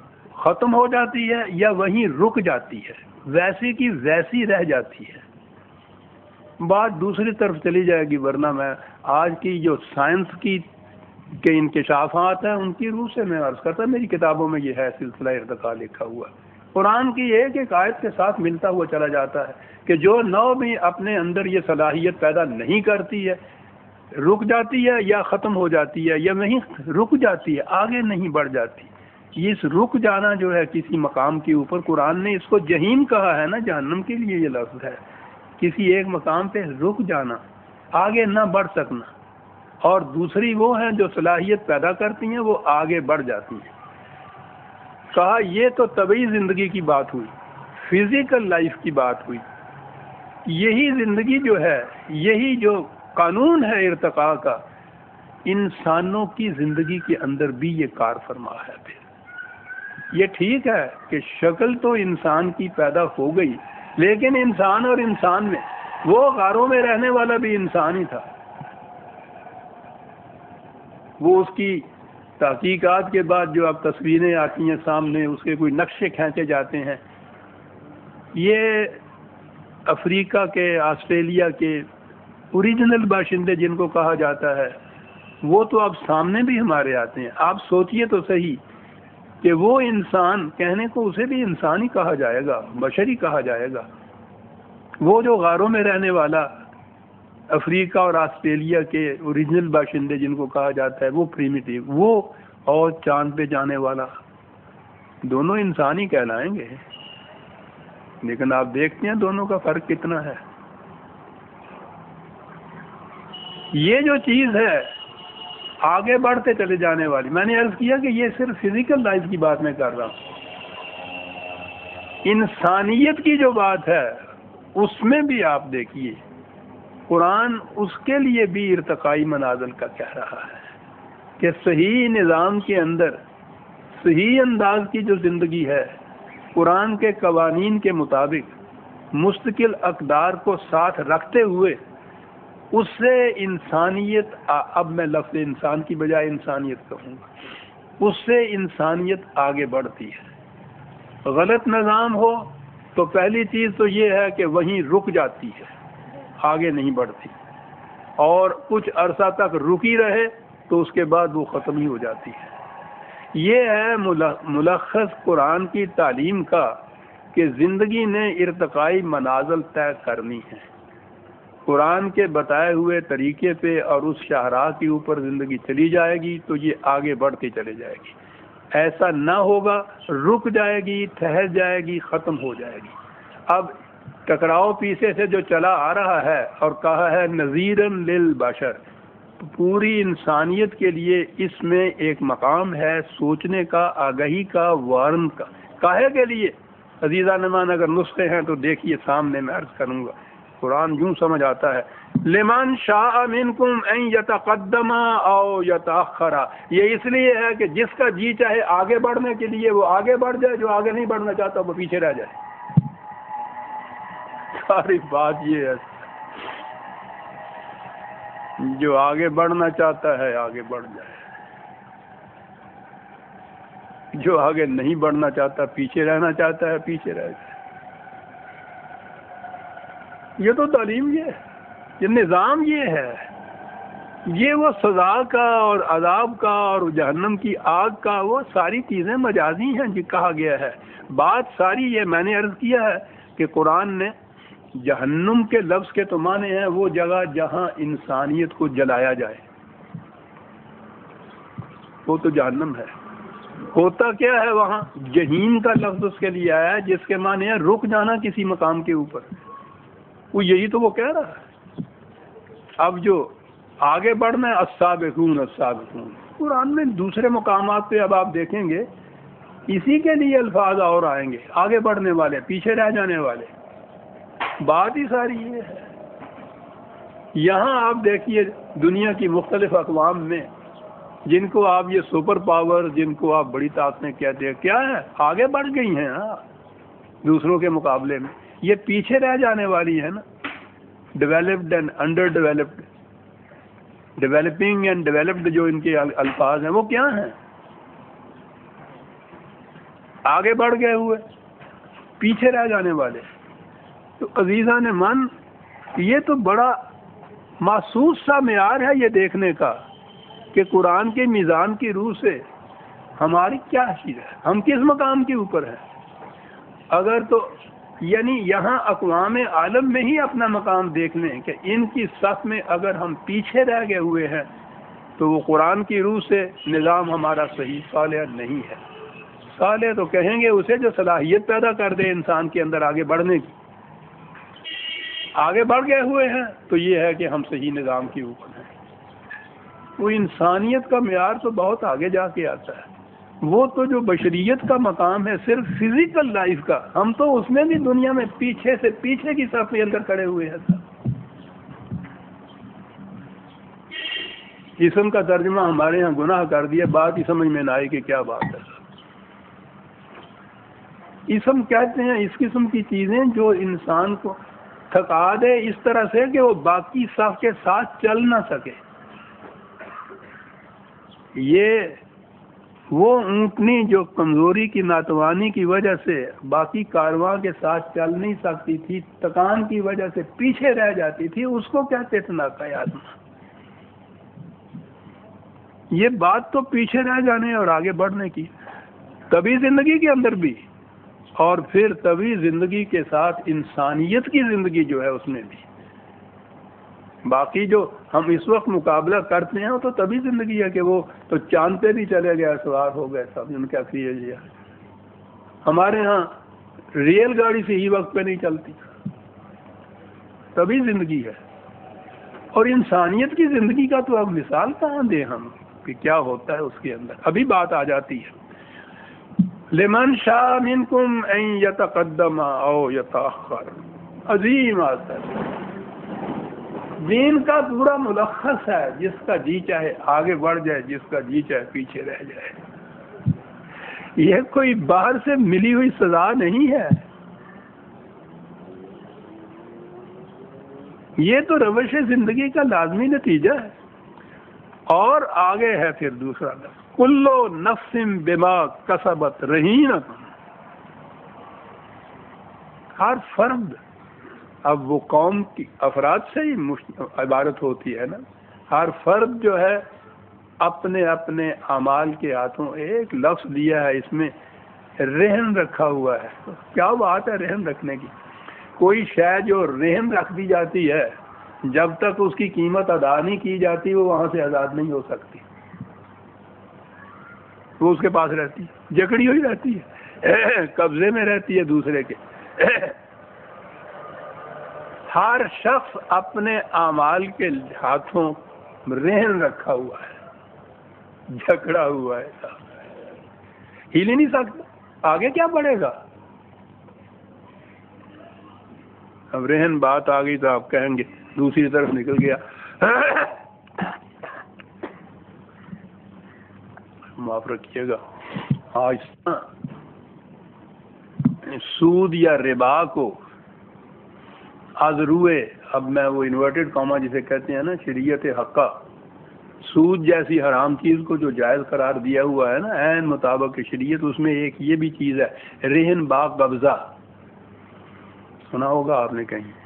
ختم ہو جاتی ہے یا وہیں رک جاتی ہے، ویسی کی ویسی رہ جاتی ہے، بات دوسری طرف چلی جائے گی. ورنہ میں آج کی جو سائنس کی کے انکشافات ہیں ان کی روح سے میں عرض کرتا، میری کتابوں میں یہ ہے سلسلہ ارتقاء لکھا ہوا، قرآن کی ایک ایک آیت کے ساتھ ملتا ہوا چلا جاتا ہے کہ جو نو بھی اپنے اندر یہ صلاحیت پیدا نہیں کرتی ہے، رک جاتی ہے یا ختم ہو جاتی ہے یا وہیں رک جاتی ہے، آگے نہیں بڑھ جاتی. اس رک جانا جو ہے کسی مقام کے اوپر، قرآن نے اس کو جہیم کہا ہے نا، جہنم کے لیے یہ لفظ ہے، کسی ایک مقام پہ رک جانا، آگے نہ بڑھ سکنا. اور دوسری وہ ہیں جو صلاحیت پیدا کرتی ہیں، وہ آگے بڑھ جاتی ہیں. کہا یہ تو طبعی زندگی کی بات ہوئی، فزیکل لائف کی بات ہوئی. یہی زندگی جو ہے، یہی جو قانون ہے ارتقاء کا، انسانوں کی زندگی کے اندر بھی یہ کار فرما ہے. پھر یہ ٹھیک ہے کہ شکل تو انسان کی پیدا ہو گئی، لیکن انسان اور انسان میں وہ غاروں میں رہنے والا بھی انسان ہی تھا. وہ اس کی تحقیقات کے بعد جو اب تصویریں آتی ہیں سامنے، اس کے کوئی نقشے کھینچے جاتے ہیں. یہ افریقہ کے، آسٹریلیا کے اوریجنل باشندے جن کو کہا جاتا ہے، وہ تو اب سامنے بھی ہمارے آتے ہیں. آپ سوچئے تو صحیح کہ وہ انسان کہنے کو اسے بھی انسان ہی کہا جائے گا، بشر ہی کہا جائے گا. وہ جو غاروں میں رہنے والا افریقہ اور آسٹریلیا کے اوریجنل باشندے جن کو کہا جاتا ہے، وہ پریمیٹیو، وہ اور چاند پہ جانے والا، دونوں انسان ہی کہلائیں گے. لیکن آپ دیکھتے ہیں دونوں کا فرق کتنا ہے. یہ جو چیز ہے آگے بڑھتے چلے جانے والی، میں نے عرض کیا کہ یہ صرف فزیکل لائف کی بات میں کر رہا ہوں. انسانیت کی جو بات ہے اس میں بھی آپ دیکھیے قرآن اس کے لیے بھی ارتقائی منازل کا کہہ رہا ہے کہ صحیح نظام کے اندر صحیح انداز کی جو زندگی ہے، قرآن کے قوانین کے مطابق مستقل اقدار کو ساتھ رکھتے ہوئے، اس سے انسانیت، اب میں لفظ انسان کی بجائے انسانیت کہوں گا، اس سے انسانیت آگے بڑھتی ہے. غلط نظام ہو تو پہلی چیز تو یہ ہے کہ وہیں رک جاتی ہے، آگے نہیں بڑھتی، اور کچھ عرصہ تک رکی رہے تو اس کے بعد وہ ختم ہی ہو جاتی ہے. یہ ہے ملخص قرآن کی تعلیم کا کہ زندگی نے ارتقائی منازل طے کرنی ہے. قرآن کے بتائے ہوئے طریقے پہ اور اس شاہراہ کے اوپر زندگی چلی جائے گی تو یہ آگے بڑھتی چلے جائے گی. ایسا نہ ہوگا، رک جائے گی، ٹھہر جائے گی، ختم ہو جائے گی. اب ٹکراؤ پیچھے سے جو چلا آ رہا ہے اور کہا ہے نذیرن للبشر، پوری انسانیت کے لیے اس میں ایک مقام ہے سوچنے کا، آگہی کا، وارن کا. کاہے کے لیے؟ عزیزان نمان اگر نسخے ہیں تو دیکھیے سامنے میں عرض کروں گا. قرآن یوں سمجھ آتا ہے، لمن شاء منکم ان یتقدم او یتاخر. یہ اس لیے ہے کہ جس کا جی چاہے آگے بڑھنے کے لیے وہ آگے بڑھ جائے، جو آگے نہیں بڑھنا چاہتا وہ پیچھے رہ جائے. ساری بات یہ ہے، جو آگے بڑھنا چاہتا ہے آگے بڑھ جائے، جو آگے نہیں بڑھنا چاہتا، پیچھے رہنا چاہتا ہے، پیچھے رہ جائے. یہ تو تعلیم یہ ہے، یہ نظام یہ ہے. یہ وہ سزا کا اور عذاب کا اور جہنم کی آگ کا، وہ ساری چیزیں مجازی ہیں جو کہا گیا ہے. بات ساری یہ میں نے عرض کیا ہے کہ قرآن نے جہنم کے لفظ کے تو معنی ہیں وہ جگہ جہاں انسانیت کو جلایا جائے، وہ تو جہنم ہے. ہوتا کیا ہے وہاں؟ جہیم کا لفظ اس کے لیے آیا ہے جس کے معنی ہے رک جانا کسی مقام کے اوپر. وہ یہی تو وہ کہہ رہا ہے. اب جو آگے بڑھنا ہے، السابقون السابقون، قرآن میں دوسرے مقامات پہ اب آپ دیکھیں گے اسی کے لیے الفاظ اور آئیں گے، آگے بڑھنے والے، پیچھے رہ جانے والے. بات ہی ساری یہ ہے. یہاں آپ دیکھیے دنیا کی مختلف اقوام میں جن کو آپ یہ سپر پاور، جن کو آپ بڑی طاقتیں کہتے ہیں، کیا ہے؟ آگے بڑھ گئی ہیں دوسروں کے مقابلے میں. یہ پیچھے رہ جانے والی ہے نا. Developed and under developed, developing and developed جو ان کے الفاظ ہیں وہ کیا ہیں؟ آگے بڑھ گئے ہوئے، پیچھے رہ جانے والے. تو عزیزان من، یہ تو بڑا محسوس سا معیار ہے یہ دیکھنے کا کہ قرآن کے میزان کی روح سے ہماری کیا حیثیت ہے، ہم کس مقام کے اوپر ہیں. اگر تو یعنی یہاں اقوام عالم میں ہی اپنا مقام دیکھ لیں کہ ان کی صف میں اگر ہم پیچھے رہ گئے ہوئے ہیں تو وہ قرآن کی روح سے نظام ہمارا صحیح صالح نہیں ہے. صالح تو کہیں گے اسے جو صلاحیت پیدا کر دے انسان کے اندر آگے بڑھنے کی. آگے بڑھ گئے ہوئے ہیں تو یہ ہے کہ ہم صحیح نظام کے اوپر ہیں. وہ انسانیت کا معیار تو بہت آگے جا کے آتا ہے. وہ تو جو بشریت کا مقام ہے صرف فزیکل لائف کا، ہم تو اس میں بھی دنیا میں پیچھے سے پیچھے کی صف کے اندر کھڑے ہوئے ہیں. اسم کا ترجمہ ہمارے ہاں گناہ کر دیا، بات ہی سمجھ میں نہ آئی کہ کیا بات ہے. اسم کہتے ہیں اس قسم کی چیزیں جو انسان کو تھکا دے اس طرح سے کہ وہ باقی صف کے ساتھ چل نہ سکے. یہ وہ اونٹنی جو کمزوری کی ناتوانی کی وجہ سے باقی کارواں کے ساتھ چل نہیں سکتی تھی، تکان کی وجہ سے پیچھے رہ جاتی تھی، اس کو کہتے تھے ناقہ آدمی. یہ بات تو پیچھے رہ جانے اور آگے بڑھنے کی، طبی زندگی کے اندر بھی، اور پھر طبی زندگی کے ساتھ انسانیت کی زندگی جو ہے اس میں بھی. باقی جو ہم اس وقت مقابلہ کرتے ہیں وہ تو طبی زندگی ہے کہ وہ تو چاند پہ بھی چلے گئے، سوار ہو گئے سب، ان کا کیا. ہمارے ہاں ریل گاڑی سے ہی وقت پہ نہیں چلتی، طبی زندگی ہے. اور انسانیت کی زندگی کا تو اب مثال کہاں دیں ہم کہ کیا ہوتا ہے اس کے اندر. ابھی بات آ جاتی ہے لمن شاء منکم ان یتقدم او یتاخر. عظیم اثر دین کا پورا ملخص ہے، جس کا جی چاہے آگے بڑھ جائے، جس کا جی چاہے پیچھے رہ جائے. یہ کوئی باہر سے ملی ہوئی سزا نہیں ہے، یہ تو روش زندگی کا لازمی نتیجہ ہے. اور آگے ہے پھر دوسرا لفظ کلو نفس بما کسبت رہینۃ. ہر فرد، اب وہ قوم کی افراد سے ہی عبارت ہوتی ہے نا، ہر فرد جو ہے اپنے اپنے اعمال کے ہاتھوں ایک لفظ دیا ہے، اس میں رہن رکھا ہوا ہے. کیا بات ہے رہن رکھنے کی. کوئی شے جو رہن رکھ دی جاتی ہے جب تک اس کی قیمت ادا نہیں کی جاتی وہ وہاں سے آزاد نہیں ہو سکتی، وہ اس کے پاس رہتی ہے، جکڑی ہوئی رہتی ہے، قبضے میں رہتی ہے دوسرے کے. ہر شخص اپنے اعمال کے ہاتھوں رہن رکھا ہوا ہے، جکڑا ہوا ہے، ہل ہی نہیں سکتا. آگے کیا بڑھے گا؟ اب رہن بات آ گئی تو آپ کہیں گے دوسری طرف نکل گیا. معاف رکھیے گا. آج سود یا ربا کو از روئے، اب میں وہ انورٹڈ کاما جسے کہتے ہیں نا شریعت حقہ، سود جیسی حرام چیز کو جو جائز قرار دیا ہوا ہے نا عین مطابق شریعت، اس میں ایک یہ بھی چیز ہے رہن با قبضہ. سنا ہوگا آپ نے کہیں.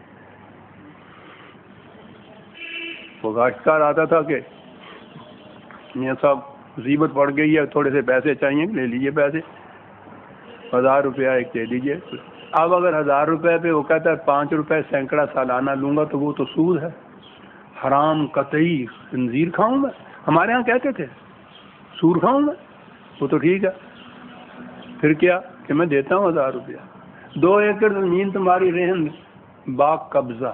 وہ کاشتکار آتا تھا کہ میاں صاحب مصیبت پڑ گئی ہے، تھوڑے سے پیسے چاہیے، لے لیجیے پیسے، 1000 روپیہ ایک دے دیجیے. اب اگر 1000 روپے پہ وہ کہتا ہے 5 روپے سینکڑا سالانہ لوں گا تو وہ تو سود ہے، حرام قطعی. خنزیر کھاؤں میں، ہمارے ہاں کہتے تھے سور کھاؤں میں، وہ تو ٹھیک ہے. پھر کیا کہ میں دیتا ہوں 1000 روپیہ، 2 ایکڑ زمین تمہاری رہن با قبضہ،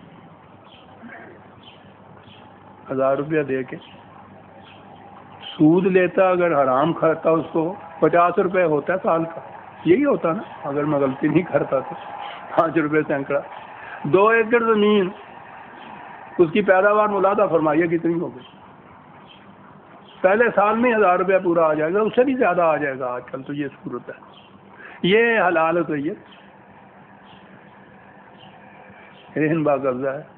1000 روپیہ دے کے سود لیتا. اگر حرام کھاتا اس کو 50 روپے ہوتا ہے سال کا، یہی ہوتا نا اگر میں غلطی نہیں کرتا تو. 5 روپے سینکڑا، 2 ایکڑ زمین، اس کی پیداوار ملادہ فرمائیے کتنی ہوگی. پہلے سال میں 1000 روپیہ پورا آ جائے گا، اس سے بھی زیادہ آ جائے گا. آج کل تو یہ صورت ہے. یہ حلال تو یہ رہن با قبضہ ہے.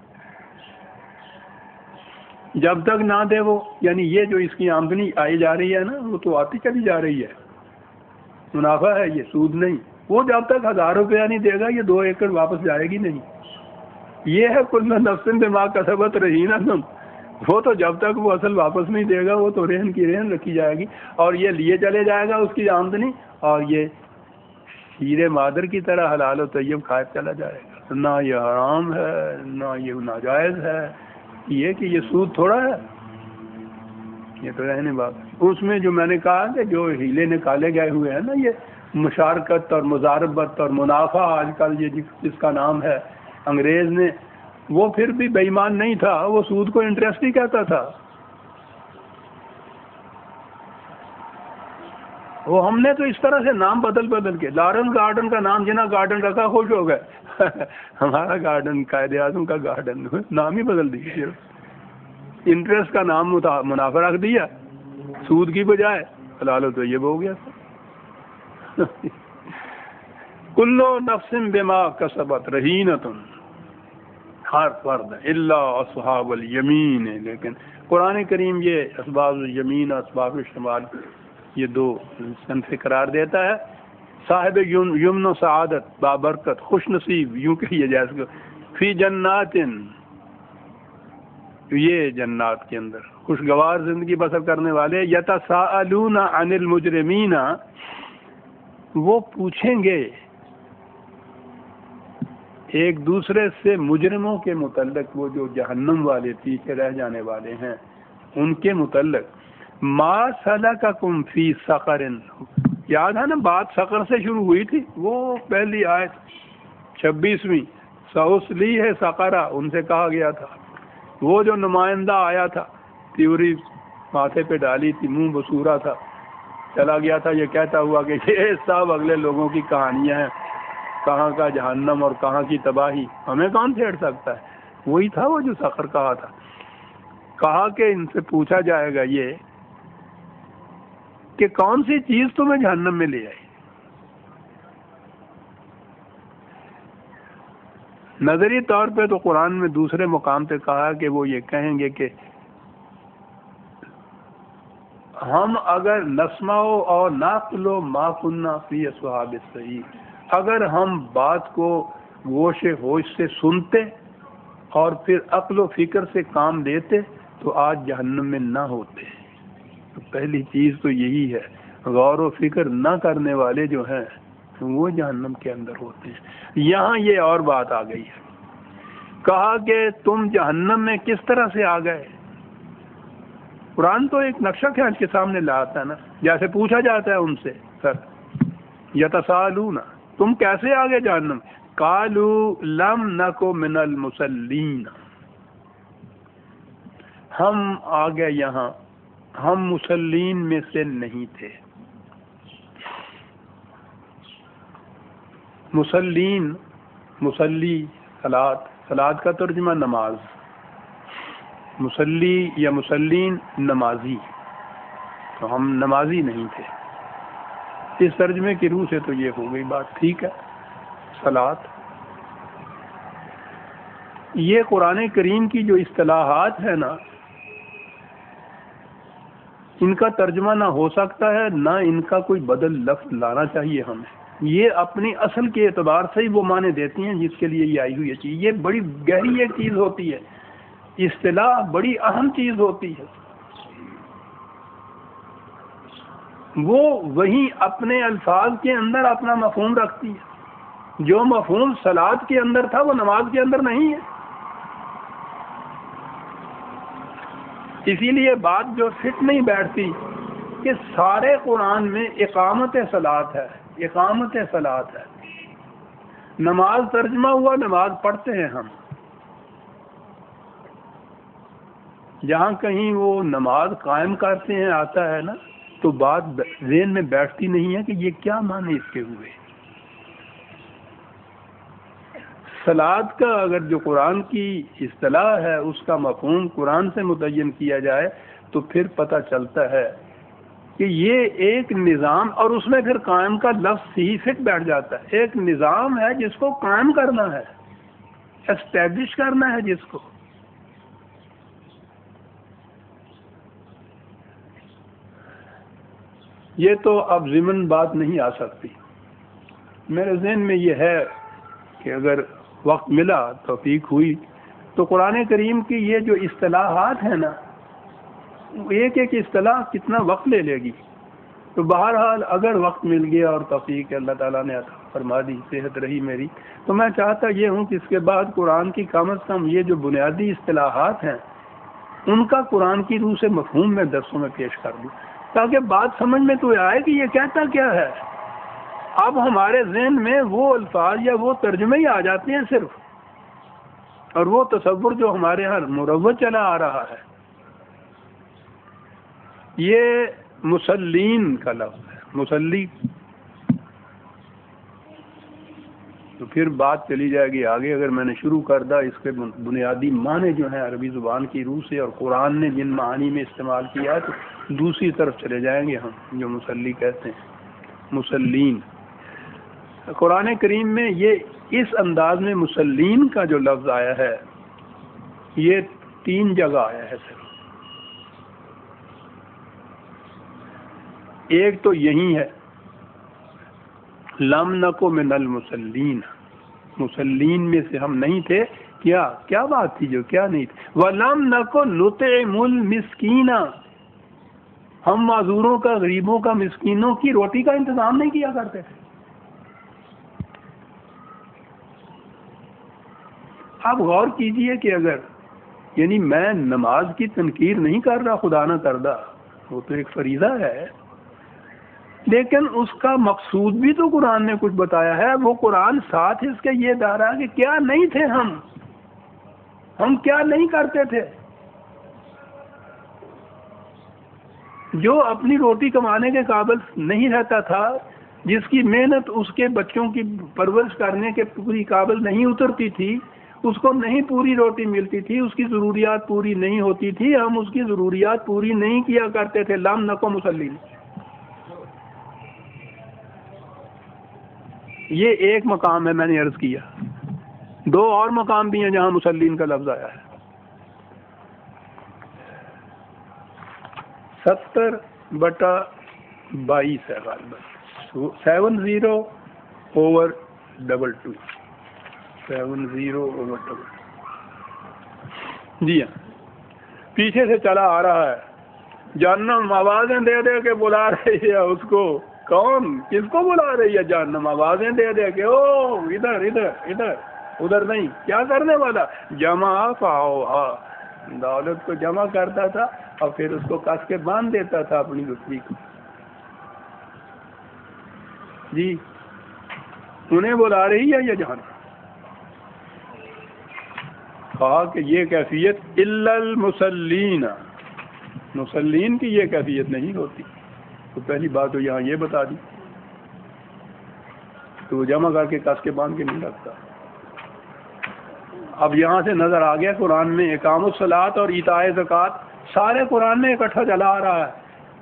جب تک نہ دے وہ، یعنی یہ جو اس کی آمدنی آئی جا رہی ہے نا وہ تو آتی چلی جا رہی ہے. منافع ہے یہ، سود نہیں. وہ جب تک 1000 روپیہ نہیں دے گا یہ 2 ایکڑ واپس جائے گی نہیں. یہ ہے کل نفس بما کسبت رہینۃ. وہ تو جب تک وہ اصل واپس نہیں دے گا وہ تو رہن کی رہن رکھی جائے گی، اور یہ لیے چلے جائے گا اس کی آمدنی، اور یہ شیر مادر کی طرح حلال و طیب کھائے چلا جائے گا. نہ یہ حرام ہے نہ یہ ناجائز ہے، یہ کہ یہ سود تھوڑا ہے، یہ تو رہنے بات. اس میں جو میں نے کہا کہ جو ہیلے نکالے گئے ہوئے ہیں نا، یہ مشارکت اور مضاربت اور منافع آج کل یہ جس کا نام ہے انگریز نے، وہ پھر بھی بے ایمان نہیں تھا، وہ سود کو انٹرسٹ ہی کہتا تھا. وہ ہم نے تو اس طرح سے نام بدل کے لارنس گارڈن کا نام جنا گارڈن رکھا، خوش ہو گئے. ہمارا گارڈن قائد اعظم کا گارڈن، نام ہی بدل دیا، صرف انٹرسٹ کا نام منافع رکھ دیا سود کی بجائے، حلال و طیب ہو گیا. کل نفس بما کسبت رہینۃ، ہر فرد الا اصحاب الیمین. لیکن قرآن کریم یہ اسباب الیمین اور اسباب الشمال یہ 2 صنف قرار دیتا ہے. صاحب یمن و سعادت، بابرکت، خوش نصیب، یوں کہیے جیسے فی جنات، یہ جنات کے اندر خوشگوار زندگی بسر کرنے والے. یتساءلون عن المجرمین، وہ پوچھیں گے ایک دوسرے سے مجرموں کے متعلق، وہ جو جہنم والے پیچھے رہ جانے والے ہیں ان کے متعلق. ما سلککم فی سقر، یاد ہے نا بات سقر سے شروع ہوئی تھی، وہ پہلی آیت 26ویں، سأصلیہ سقرا، ان سے کہا گیا تھا. وہ جو نمائندہ آیا تھا، تیوری ماتھے پہ ڈالی تھی، منہ بسورا تھا، چلا گیا تھا یہ کہتا ہوا کہ یہ سب اگلے لوگوں کی کہانیاں ہیں، کہاں کا جہنم اور کہاں کی تباہی، ہمیں کون چھیڑ سکتا ہے. وہی تھا وہ جو سقر کہا تھا. کہا کہ ان سے پوچھا جائے گا یہ کہ کون سی چیز تمہیں جہنم میں لے آئی. نظری طور پہ تو قرآن میں دوسرے مقام پہ کہا کہ وہ یہ کہیں گے کہ ہم اگر نسمع اور نعقل ما كنا فی اصحاب السعیر، اگر ہم بات کو گوش ہوش سے سنتے اور پھر عقل و فکر سے کام لیتے تو آج جہنم میں نہ ہوتے. تو پہلی چیز تو یہی ہے، غور و فکر نہ کرنے والے جو ہیں وہ جہنم کے اندر ہوتے ہیں. یہاں یہ اور بات آ گئی ہے، کہا کہ تم جہنم میں کس طرح سے آ گئے. قرآن تو ایک نقشہ کھینچ کے سامنے لاتا ہے نا، جیسے پوچھا جاتا ہے ان سے، سر یتساءلون، تم کیسے آ گئے جہنم. قالوا لم نک من المصلین، ہم آ گئے یہاں، ہم مصلین میں سے نہیں تھے. مصلین، مصلی، صلاۃ کا ترجمہ نماز، مصلی یا مصلین نمازی، تو ہم نمازی نہیں تھے. اس ترجمے کی روح سے تو یہ ہو گئی بات، ٹھیک ہے. صلاۃ، یہ قرآن کریم کی جو اصطلاحات ہے نا، ان کا ترجمہ نہ ہو سکتا ہے، نہ ان کا کوئی بدل لفظ لانا چاہیے ہمیں. یہ اپنی اصل کے اعتبار سے ہی وہ معنی دیتی ہیں جس کے لیے یہ آئی ہوئی چیز. یہ بڑی گہری ایک چیز ہوتی ہے، اصطلاح بڑی اہم چیز ہوتی ہے. وہ وہیں اپنے الفاظ کے اندر اپنا مفہوم رکھتی ہے. جو مفہوم صلاۃ کے اندر تھا وہ نماز کے اندر نہیں ہے. اسی لیے بات جو فٹ نہیں بیٹھتی کہ سارے قرآن میں اقامت صلاۃ ہے، اقامت صلاۃ ہے. نماز ترجمہ ہوا نماز پڑھتے ہیں ہم، جہاں کہیں وہ نماز قائم کرتے ہیں آتا ہے نا، تو بات ذہن میں بیٹھتی نہیں ہے کہ یہ کیا معنی اس کے ہوئے. صلاۃ کا اگر جو قرآن کی اصطلاح ہے اس کا مفہوم قرآن سے متعین کیا جائے تو پھر پتہ چلتا ہے کہ یہ ایک نظام، اور اس میں پھر قائم کا لفظ ہی فٹ بیٹھ جاتا ہے. ایک نظام ہے جس کو قائم کرنا ہے، اسٹیبلش کرنا ہے جس کو. یہ تو اب ضمن بات نہیں آ سکتی. میرے ذہن میں یہ ہے کہ اگر وقت ملا، توفیق ہوئی، تو قرآن کریم کی یہ جو اصطلاحات ہیں نا، ایک ایک اصطلاح کتنا وقت لے لے گی. تو بہرحال اگر وقت مل گیا اور توفیق اللہ تعالیٰ نے عطا فرما دی، صحت رہی میری، تو میں چاہتا یہ ہوں کہ اس کے بعد قرآن کی کم از کم یہ جو بنیادی اصطلاحات ہیں ان کا قرآن کی روح سے مفہوم میں درسوں میں پیش کر دوں، تاکہ بات سمجھ میں تو آئے کہ یہ کہتا کیا ہے. اب ہمارے ذہن میں وہ الفاظ یا وہ ترجمے ہی آ جاتے ہیں صرف، اور وہ تصور جو ہمارے ہاں مروج چلا آ رہا ہے. یہ مسلین کا لفظ ہے، مسلی. تو پھر بات چلی جائے گی آگے. اگر میں نے شروع کر دا اس کے بنیادی معنی جو ہیں عربی زبان کی روح سے اور قرآن نے جن معانی میں استعمال کیا ہے، تو دوسری طرف چلے جائیں گے ہم، جو مسلی کہتے ہیں، مسلین. قرآن کریم میں یہ اس انداز میں مسلین کا جو لفظ آیا ہے یہ 3 جگہ آیا ہے صرف. ایک تو یہی ہے، لم نکو من المسلین، مسلین میں سے ہم نہیں تھے. کیا بات تھی جو کیا نہیں تھی؟ وَلَمْ نَكُ نُطْعِمُ الْمِسْكِينَ، ہم معذوروں کا، غریبوں کا، مسکینوں کی روٹی کا انتظام نہیں کیا کرتے تھے. آپ غور کیجئے کہ اگر، یعنی میں نماز کی تنکیر نہیں کر رہا، خدا نہ کردہ، وہ تو ایک فریضہ ہے، لیکن اس کا مقصود بھی تو قرآن نے کچھ بتایا ہے. وہ قرآن ساتھ اس کے یہ دارا کہ کیا نہیں تھے ہم کیا نہیں کرتے تھے. جو اپنی روٹی کمانے کے قابل نہیں رہتا تھا، جس کی محنت اس کے بچوں کی پرورش کرنے کے پوری قابل نہیں اترتی تھی، اس کو نہیں پوری روٹی ملتی تھی، اس کی ضروریات پوری نہیں ہوتی تھی، ہم اس کی ضروریات پوری نہیں کیا کرتے تھے. لم نکو مسلین. یہ ایک مقام ہے، میں نے عرض کیا. 2 اور مقام بھی ہیں جہاں مسلین کا لفظ آیا ہے. 70/22 ہے غالباً، 70/22. 70/22. جی ہاں، پیچھے سے چلا آ رہا ہے. جہنم آوازیں دے دے کے بلا رہی ہے اس کو. کون؟ کس کو بلا رہی ہے جہنم؟ آوازیں دے دے کے، او ادھر ادھر ادھر، ادھر نہیں. کیا کرنے والا؟ جمع فاؤہا، دولت کو جمع کرتا تھا اور پھر اس کو کس کے باندھ دیتا تھا اپنی گٹھلی کو. جی، انہیں بلا رہی ہے یہ جہنم. کہا کہ یہ کیفیت الا المسلین، مسلین کی یہ کیفیت نہیں ہوتی. تو پہلی بات تو یہاں یہ بتا دی، تو وہ جمع کر کے کس کے باندھ کے نہیں رکھتا. اب یہاں سے نظر آ گیا قرآن میں اقام الصلاۃ اور ایتاء زکوٰۃ سارے قرآن میں اکٹھا چلا آ رہا ہے.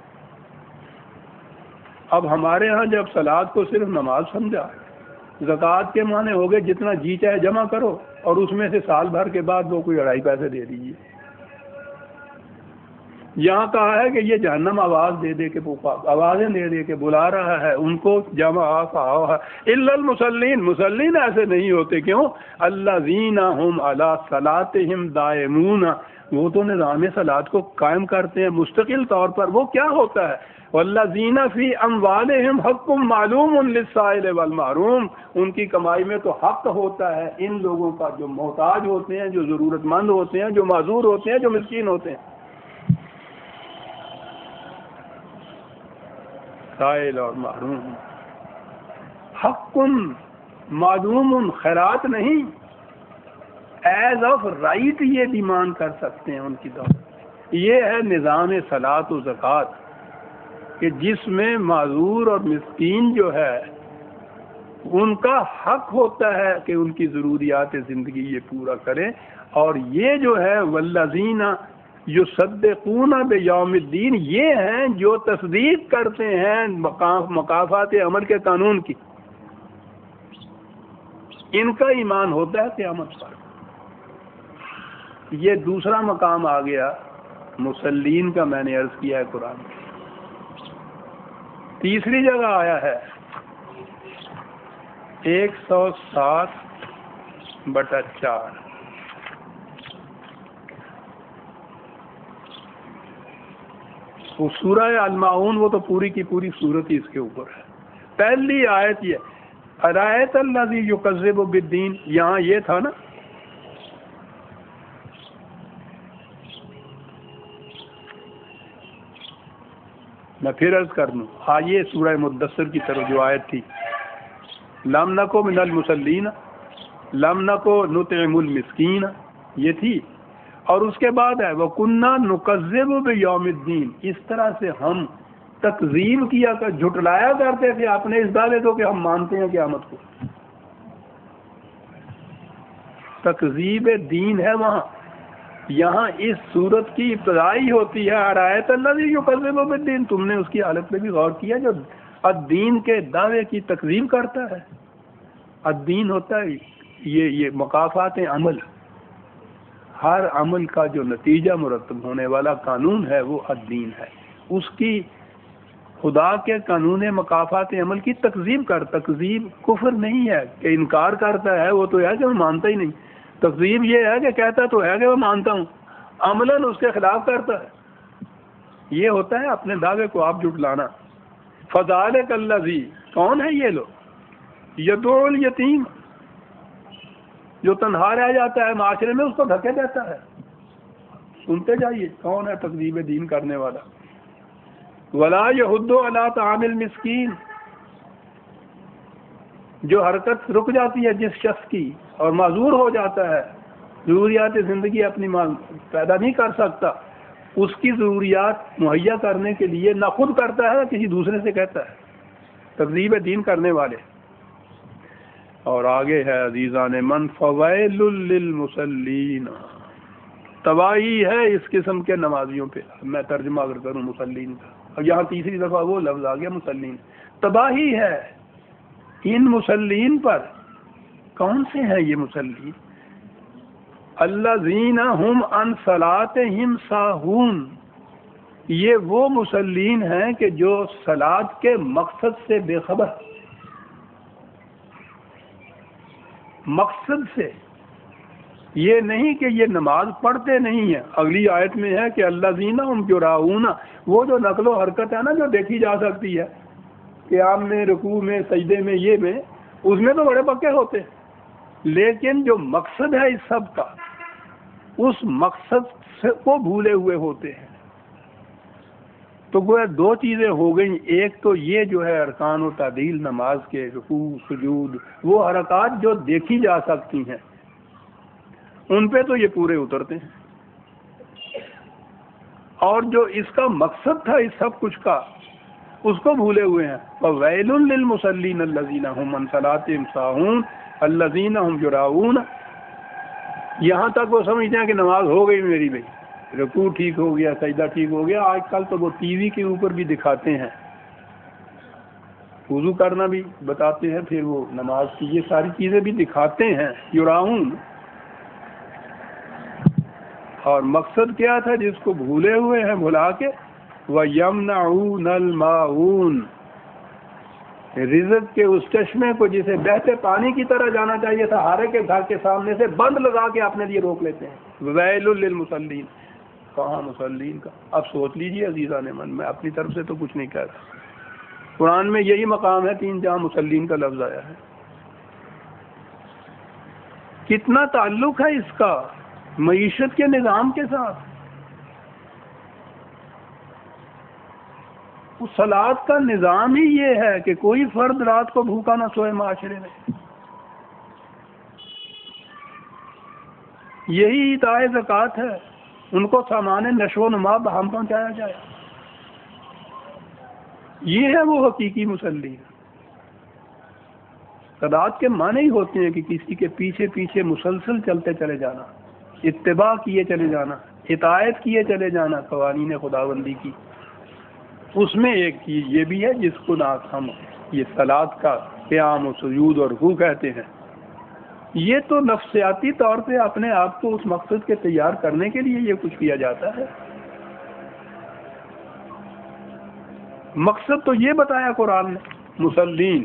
اب ہمارے ہاں جب صلاۃ کو صرف نماز سمجھا، زکوٰۃ کے معنی ہو گئے جتنا جی چاہے جمع کرو اور اس میں سے سال بھر کے بعد وہ کوئی 2.5 پیسے دے دیجیے. یہاں کہا ہے کہ یہ جہنم آوازیں دے دے کے بلا رہا ہے ان کو. جمع فاؤہا الا المسلین، مسلین ایسے نہیں ہوتے. کیوں؟ الذین هم علی صلاتہم دائمون، وہ تو نظام صلاۃ کو قائم کرتے ہیں مستقل طور پر. وہ کیا ہوتا ہے؟ والذین فی اموالہم حق معلوم للسائل والمحروم، ان کی کمائی میں تو حق ہوتا ہے ان لوگوں کا جو محتاج ہوتے ہیں، جو ضرورت مند ہوتے ہیں، جو معذور ہوتے ہیں، جو مسکین ہوتے ہیں. سائل اور محروم، حق معلوم، خیرات نہیں، ایز آف رائٹ یہ ڈیمانڈ کر سکتے ہیں ان کی دولت. یہ ہے نظام صلاۃ و زکوٰۃ کہ جس میں معذور اور مسکین جو ہے ان کا حق ہوتا ہے کہ ان کی ضروریات زندگی یہ پورا کریں. اور یہ جو ہے والذین یصدقون بیوم الدین، یہ ہیں جو تصدیق کرتے ہیں مکافات عمل کے قانون کی. ان کا ایمان ہوتا ہے قیامت پر. یہ دوسرا مقام آ گیا مسلین کا، میں نے عرض کیا ہے قرآن. تیسری جگہ آیا ہے 107/4. وہ سورہ الماعون، وہ تو پوری کی پوری صورت ہی اس کے اوپر ہے. پہلی آیت یہ ارایت الذی یکذب بالدین، یہاں یہ تھا نا. میں پھر عرض کر دوں، آئیے سورہ مدثر کی طرف جو آیت تھی، لم نکو من المصلین لم نکو نطعم المسکین، یہ تھی. اور اس کے بعد ہے وَكُنَّا نُكَذِّبُ بِيَوْمِ الدِّينِ، اس طرح سے ہم تکذیب کیا کر جھٹلایا کرتے تھے اپنے اس دعوے کو کہ ہم مانتے ہیں قیامت کو. تکذیب دین ہے وہاں. یہاں اس صورت کی ابتدائی ہوتی ہے ارایت الذی یکذب بالدین. تم نے اس کی حالت پہ بھی غور کیا جو الدین کے دعوے کی تکذیب کرتا ہے. الدین ہوتا ہے یہ مقافات عمل، ہر عمل کا جو نتیجہ مرتب ہونے والا قانون ہے وہ الدین ہے. اس کی خدا کے قانون مقافات عمل کی تکذیب تکذیب کفر نہیں ہے کہ انکار کرتا ہے، وہ تو ہے کہ وہ مانتا ہی نہیں. تکذیب یہ ہے کہ کہتا تو ہے کہ وہ مانتا ہوں، عملاً اس کے خلاف کرتا ہے. یہ ہوتا ہے اپنے دعوے کو آپ جھٹلانا. فذالک الذی، کون ہے یہ لوگ؟ یدعو الیتیم، جو تنہا رہ جاتا ہے معاشرے میں اس کو دھکے دیتا ہے. سنتے جائیے کون ہے تکذیب دین کرنے والا. ولا یحض علی طعام المسکین، جو حرکت رک جاتی ہے جس شخص کی اور معذور ہو جاتا ہے، ضروریات زندگی اپنی پیدا نہیں کر سکتا، اس کی ضروریات مہیا کرنے کے لیے نہ خود کرتا ہے نہ کسی دوسرے سے کہتا ہے. تکذیب دین کرنے والے. اور آگے ہے عزیزان من فویل للمصلین، تباہی ہے اس قسم کے نمازیوں پہ. میں ترجمہ اگر کروں مسلین کا، اور یہاں تیسری دفعہ وہ لفظ آ گیا مسلین. تباہی ہے ان مسلین پر. کون سے ہیں یہ مسلین؟ الذین هم عن صلاتهم ساہون، یہ وہ مسلین ہیں کہ جو صلاۃ کے مقصد سے بے خبر. مقصد سے یہ نہیں کہ یہ نماز پڑھتے نہیں ہیں. اگلی آیت میں ہے کہ الذین هم یراؤون، وہ جو نقل و حرکت ہے نا جو دیکھی جا سکتی ہے قیام میں، رکوع میں، سجدے میں، یہ میں، اس میں تو بڑے پکے ہوتے ہیں، لیکن جو مقصد ہے اس سب کا، اس مقصد کو بھولے ہوئے ہوتے ہیں. تو گویا دو چیزیں ہو گئیں. ایک تو یہ جو ہے ارکان و تعدیل نماز کے، رکوع، سجود، وہ حرکات جو دیکھی جا سکتی ہیں ان پہ تو یہ پورے اترتے ہیں، اور جو اس کا مقصد تھا اس سب کچھ کا اس کو بھولے ہوئے ہیں. فویل للمصلین الذین هم عن صلاتهم ساہون الذین هم یراؤون. یہاں تک وہ سمجھتے ہیں کہ نماز ہو گئی میری بھائی، رکوع ٹھیک ہو گیا، سجدہ ٹھیک ہو گیا. آج کل تو وہ ٹی وی کے اوپر بھی دکھاتے ہیں، وضو کرنا بھی بتاتے ہیں، پھر وہ نماز کی یہ ساری چیزیں بھی دکھاتے ہیں. یراؤن، اور مقصد کیا تھا جس کو بھولے ہوئے ہیں بھلا کے. وَيَمْنَعُونَ الْمَاعُونَ، رزق کے اس چشمے کو جسے بہتے پانی کی طرح جانا چاہیے تھا، ہارے کے گھر کے سامنے سے بند لگا کے اپنے لیے روک لیتے ہیں. وَوَيْلٌ لِّلْمُصَلِّينَ، کہاں مسلین کا. اب سوچ لیجئے عزیزان من، میں اپنی طرف سے تو کچھ نہیں کہہ رہا. قرآن میں یہی مقام ہے 3 جہاں مسلین کا لفظ آیا ہے. کتنا تعلق ہے اس کا معیشت کے نظام کے ساتھ. اس صلاۃ کا نظام ہی یہ ہے کہ کوئی فرد رات کو بھوکا نہ سوئے معاشرے میں. یہی ایتاء زکوٰۃ ہے، ان کو سامان نشو و نما بہم پہنچایا جائے. یہ ہے وہ حقیقی مسلین. صلاۃ کے معنی ہی ہوتے ہیں کہ کسی کے پیچھے پیچھے مسلسل چلتے چلے جانا، اتباع کیے چلے جانا، اطاعت کیے چلے جانا قوانین خداوندی کی. اس میں ایک چیز یہ بھی ہے جس کو ہم یہ صلاۃ کا قیام و سجود اور رکوع کہتے ہیں. یہ تو نفسیاتی طور پہ اپنے آپ کو اس مقصد کے تیار کرنے کے لیے یہ کچھ کیا جاتا ہے. مقصد تو یہ بتایا قرآن نے، مسلین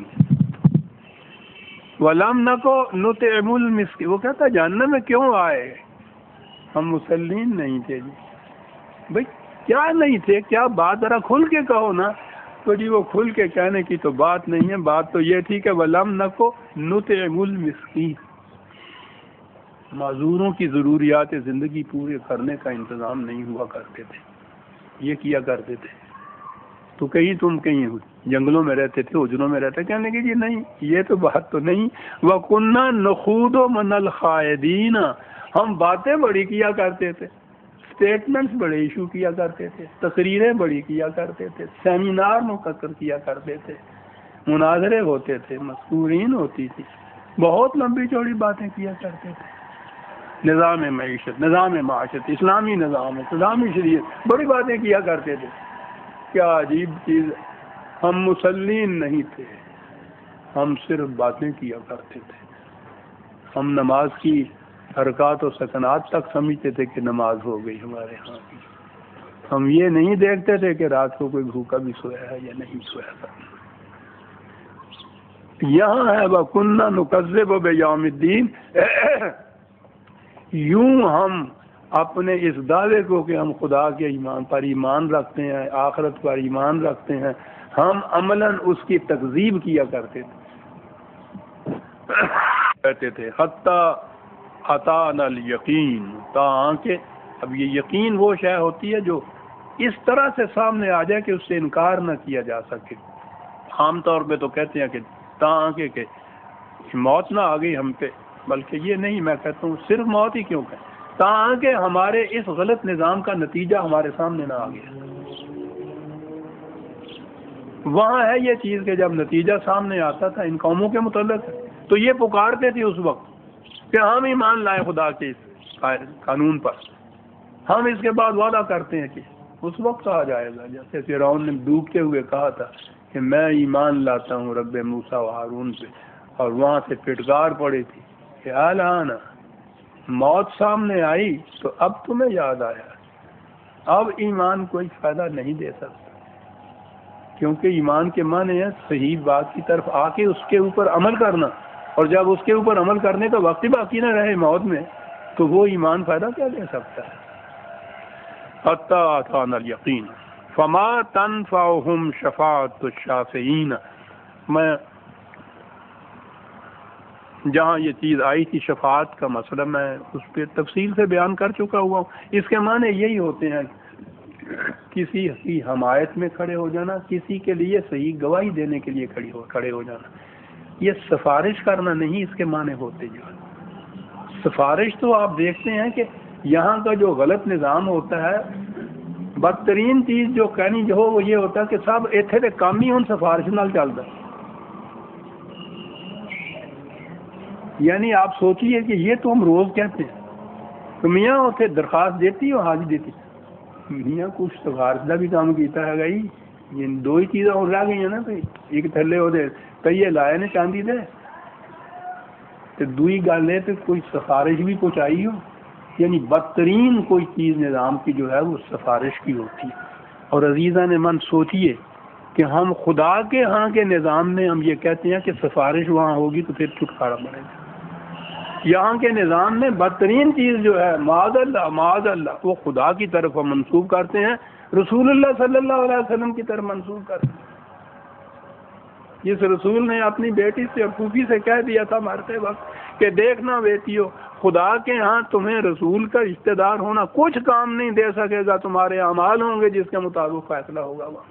وَلَمْ نَكُ نُطْعِمُ الْمِسْكِينَ، وہ کہتا ہے جہنم میں کیوں آئے، ہم مسلین نہیں تھے جی۔ بھئی کیا نہیں تھے، کیا بات ذرا کھل کے کہو نا۔ تو جی وہ کھل کے کہنے کی تو بات نہیں ہے، بات تو یہ تھی کہ وَلَمْ نَكُ نُطْعِمُ الْمِسْكِينَ، معذوروں کی ضروریات زندگی پورے کرنے کا انتظام نہیں ہوا کرتے تھے، یہ کیا کرتے تھے۔ تو تم کہیں جنگلوں میں رہتے تھے، اجروں میں رہتے، کہنے کی جی نہیں، یہ تو بات تو نہیں۔ وَكُنَّا نَخُوضُ مَعَ الْخَائِضِينَ، ہم باتیں بڑی کیا کرتے تھے، اسٹیٹمنٹس بڑے ایشو کیا کرتے تھے، تقریریں بڑی کیا کرتے تھے، سیمینار مقرر کیا کرتے تھے، مناظرے ہوتے تھے، مذکورین ہوتی تھی، بہت لمبی چوڑی باتیں کیا کرتے تھے۔ نظام معیشت، نظام معاشرت، اسلامی نظام، اسلامی شریعت، بڑی باتیں کیا کرتے تھے۔ کیا عجیب چیز، ہم مسلین نہیں تھے، ہم صرف باتیں کیا کرتے تھے۔ ہم نماز کی حرکات و سکنات تک سمجھتے تھے کہ نماز ہو گئی ہمارے ہاں کی، ہم یہ نہیں دیکھتے تھے کہ رات کو کوئی بھوکا بھی سویا ہے یا نہیں سویا تھا۔ یہاں ہے وَكُنَّا نُكَذِّبُ بِيَوْمِ الدِّينِ، یوں ہم اپنے اس دعوے کو کہ ہم خدا کے ایمان پر ایمان رکھتے ہیں، آخرت پر ایمان رکھتے ہیں، ہم عملاً اس کی تکذیب کیا کرتے تھے، کہتے تھے حتیٰ اتانا الیقین، تاکہ اب یہ یقین وہ شے ہوتی ہے جو اس طرح سے سامنے آ جائے کہ اس سے انکار نہ کیا جا سکے۔ عام طور پہ تو کہتے ہیں کہ تاکہ کہ موت نہ آ گئی ہم پہ، بلکہ یہ نہیں، میں کہتا ہوں صرف موت ہی کیوں کہ تاکہ ہمارے اس غلط نظام کا نتیجہ ہمارے سامنے نہ آ گیا۔ وہاں ہے یہ چیز کہ جب نتیجہ سامنے آتا تھا ان قوموں کے متعلق تو یہ پکارتے تھے اس وقت کہ ہم ایمان لائے خدا کے اس قانون پر، ہم اس کے بعد وعدہ کرتے ہیں کہ اس وقت کہا جائے گا جیسے فرعون نے ڈوبتے ہوئے کہا تھا کہ میں ایمان لاتا ہوں رب موسیٰ و ہارون پہ، اور وہاں سے پھٹکار پڑی تھی کہ الآن موت سامنے آئی تو اب تمہیں یاد آیا، اب ایمان کوئی فائدہ نہیں دے سکتا، کیونکہ ایمان کے معنی ہے صحیح بات کی طرف آ کے اس کے اوپر عمل کرنا، اور جب اس کے اوپر عمل کرنے کا وقت ہی باقی نہ رہے موت میں تو وہ ایمان فائدہ کیا دے سکتا ہے۔ حتیٰ اتانا الیقین فما تنفعهم شفاعۃ الشافعین، میں جہاں یہ چیز آئی تھی شفاعت کا مسئلہ میں اس پہ تفصیل سے بیان کر چکا ہوا ہوں۔ اس کے معنی یہی ہوتے ہیں کسی کی حمایت میں کھڑے ہو جانا، کسی کے لیے صحیح گواہی دینے کے لیے کھڑے ہو جانا، یہ سفارش کرنا نہیں اس کے معنی ہوتے۔ جو سفارش تو آپ دیکھتے ہیں کہ یہاں کا جو غلط نظام ہوتا ہے، بدترین چیز جو کہنی جو ہو وہ یہ ہوتا ہے کہ سب اتنے تے کام ہی ہوں سفارش نال چلتا ہے۔ یعنی آپ سوچیے کہ یہ تو ہم روز کہتے ہیں تو میاں اتنے درخواست دیتی ہو حاضر دیتی، میاں کچھ سفارش کا بھی کام کیتا ہے گئی، یہ دو ہی چیزیں اور رہ گئی ہیں نا، تو ایک تھلے وہ کئی لائے نے چاندی دے تو دوئی گل ہے تو کوئی سفارش بھی پہنچائی ہو، یعنی بدترین کوئی چیز نظام کی جو ہے وہ سفارش کی ہوتی ہے۔ اور عزیزان من سوچیے کہ ہم خدا کے ہاں کے نظام میں ہم یہ کہتے ہیں کہ سفارش وہاں ہوگی تو پھر چھٹکارا ملے گا، یہاں کے نظام میں بدترین چیز جو ہے معاذ اللہ وہ خدا کی طرف ہم منسوب کرتے ہیں، رسول اللہ صلی اللہ علیہ وسلم کی طرف منسوب کرتے ہیں۔ جس رسول نے اپنی بیٹی سے اور پھوپھی سے کہہ دیا تھا مرتے وقت کہ دیکھنا بیٹیو، خدا کے ہاں تمہیں رسول کا رشتہ دار ہونا کچھ کام نہیں دے سکے گا، تمہارے اعمال ہوں گے جس کے مطابق فیصلہ ہوگا۔ وہاں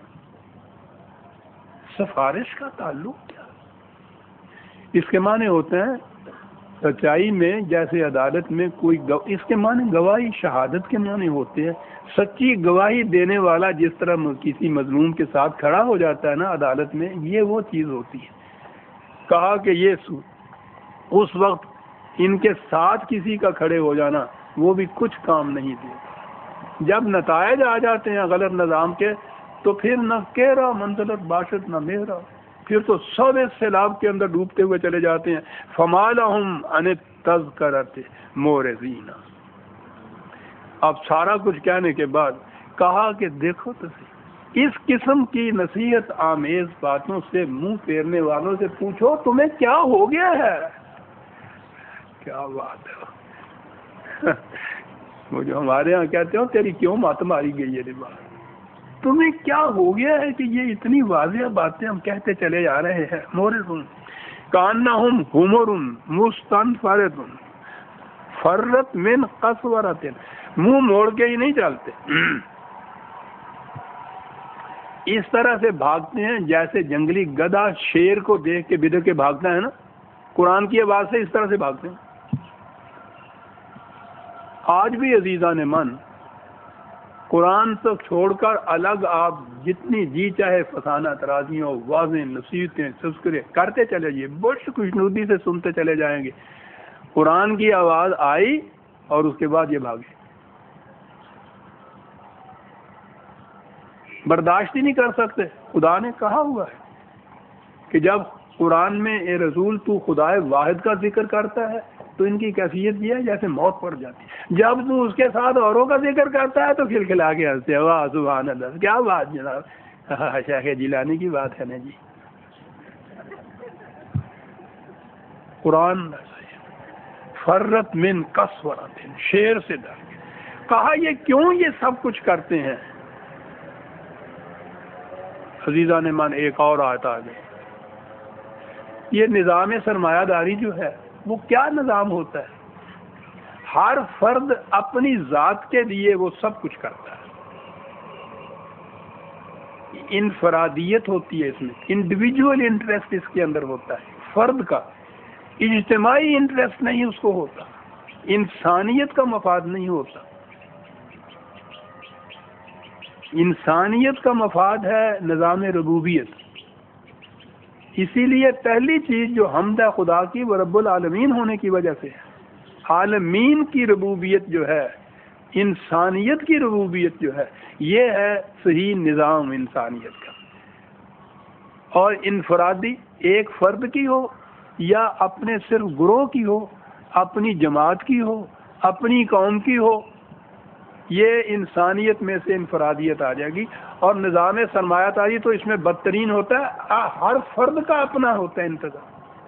سفارش کا تعلق کیا؟ اس کے معنی ہوتے ہیں سچائی میں جیسے عدالت میں کوئی اس کے معنی گواہی شہادت کے معنی ہوتے ہیں، سچی گواہی دینے والا جس طرح کسی مظلوم کے ساتھ کھڑا ہو جاتا ہے نا عدالت میں، یہ وہ چیز ہوتی ہے۔ کہا کہ یہ اس وقت ان کے ساتھ کسی کا کھڑے ہو جانا وہ بھی کچھ کام نہیں دیتا، جب نتائج آ جاتے ہیں غلط نظام کے تو پھر نہ کہرا منزلت باشد نہ میرا، پھر تو سب اس سیلاب کے اندر ڈوبتے ہوئے چلے جاتے ہیں۔ فما لہم عن التذکرۃ معرضین، اب سارا کچھ کہنے کے بعد کہا کہ دیکھو تو اس قسم کی نصیحت آمیز باتوں سے منہ پھیرنے والوں سے پوچھو تمہیں کیا ہو گیا ہے. کیا بات ہے. وہ جو ہمارے ہاں کہتے ہو تیری کیوں مات ماری گئی ہے بات. تمہیں کیا ہو گیا ہے کہ یہ اتنی واضح باتیں ہم کہتے چلے جا رہے ہیں. مورثون کانہم حمر مستنفرۃ فرت من قسورۃ. منہ موڑ کے ہی نہیں چلتے، اس طرح سے بھاگتے ہیں جیسے جنگلی گدھا شیر کو دیکھ کے بدر کے بھاگتا ہے نا. قرآن کی آواز سے اس طرح سے بھاگتے ہیں. آج بھی عزیزان من قرآن سے چھوڑ کر الگ آپ جتنی جی چاہے فسانہ ترازیوں واضح نصیحتیں تذکرے کرتے چلے جائیے، بڑی خوشنودی سے سنتے چلے جائیں گے. قرآن کی آواز آئی اور اس کے بعد یہ بھاگے، برداشت ہی نہیں کر سکتے. خدا نے کہا ہوا ہے کہ جب قرآن میں اے رسول تو خدائے واحد کا ذکر کرتا ہے تو ان کی کیفیت یہ ہے جیسے موت پڑ جاتی ہے. جب تو اس کے ساتھ اوروں کا ذکر کرتا ہے تو کھلکھلا کے ہنستے ہیں. واہ سبحان اللہ، کیا بات جناب. شیخ جیلانی کی بات ہے نا جی. قرآن فرت من قسورۃ، شیر سے ڈر کے کہا یہ کیوں یہ سب کچھ کرتے ہیں. عزیزان من ایک اور آیت آ گئی. یہ نظام سرمایہ داری جو ہے وہ کیا نظام ہوتا ہے؟ ہر فرد اپنی ذات کے لیے وہ سب کچھ کرتا ہے. انفرادیت ہوتی ہے اس میں، انڈیویجول انٹرسٹ اس کے اندر ہوتا ہے فرد کا. اجتماعی انٹرسٹ نہیں اس کو ہوتا، انسانیت کا مفاد نہیں ہوتا. انسانیت کا مفاد ہے نظام ربوبیت. اسی لیے پہلی چیز جو حمد ہے خدا کی وہ رب العالمین ہونے کی وجہ سے ہے. عالمین کی ربوبیت جو ہے، انسانیت کی ربوبیت جو ہے، یہ ہے صحیح نظام انسانیت کا. اور انفرادی ایک فرد کی ہو یا اپنے صرف گروہ کی ہو، اپنی جماعت کی ہو، اپنی قوم کی ہو، یہ انسانیت میں سے انفرادیت آ جائے گی. اور نظام سرمایہ داری تو اس میں بدترین ہوتا ہے، ہر فرد کا اپنا ہوتا ہے انتظام.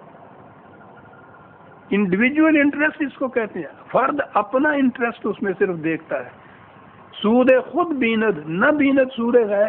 انڈیویجول انٹرسٹ اس کو کہتے ہیں. فرد اپنا انٹرسٹ اس میں صرف دیکھتا ہے. سود خود بیند نہ بیند سود غیر،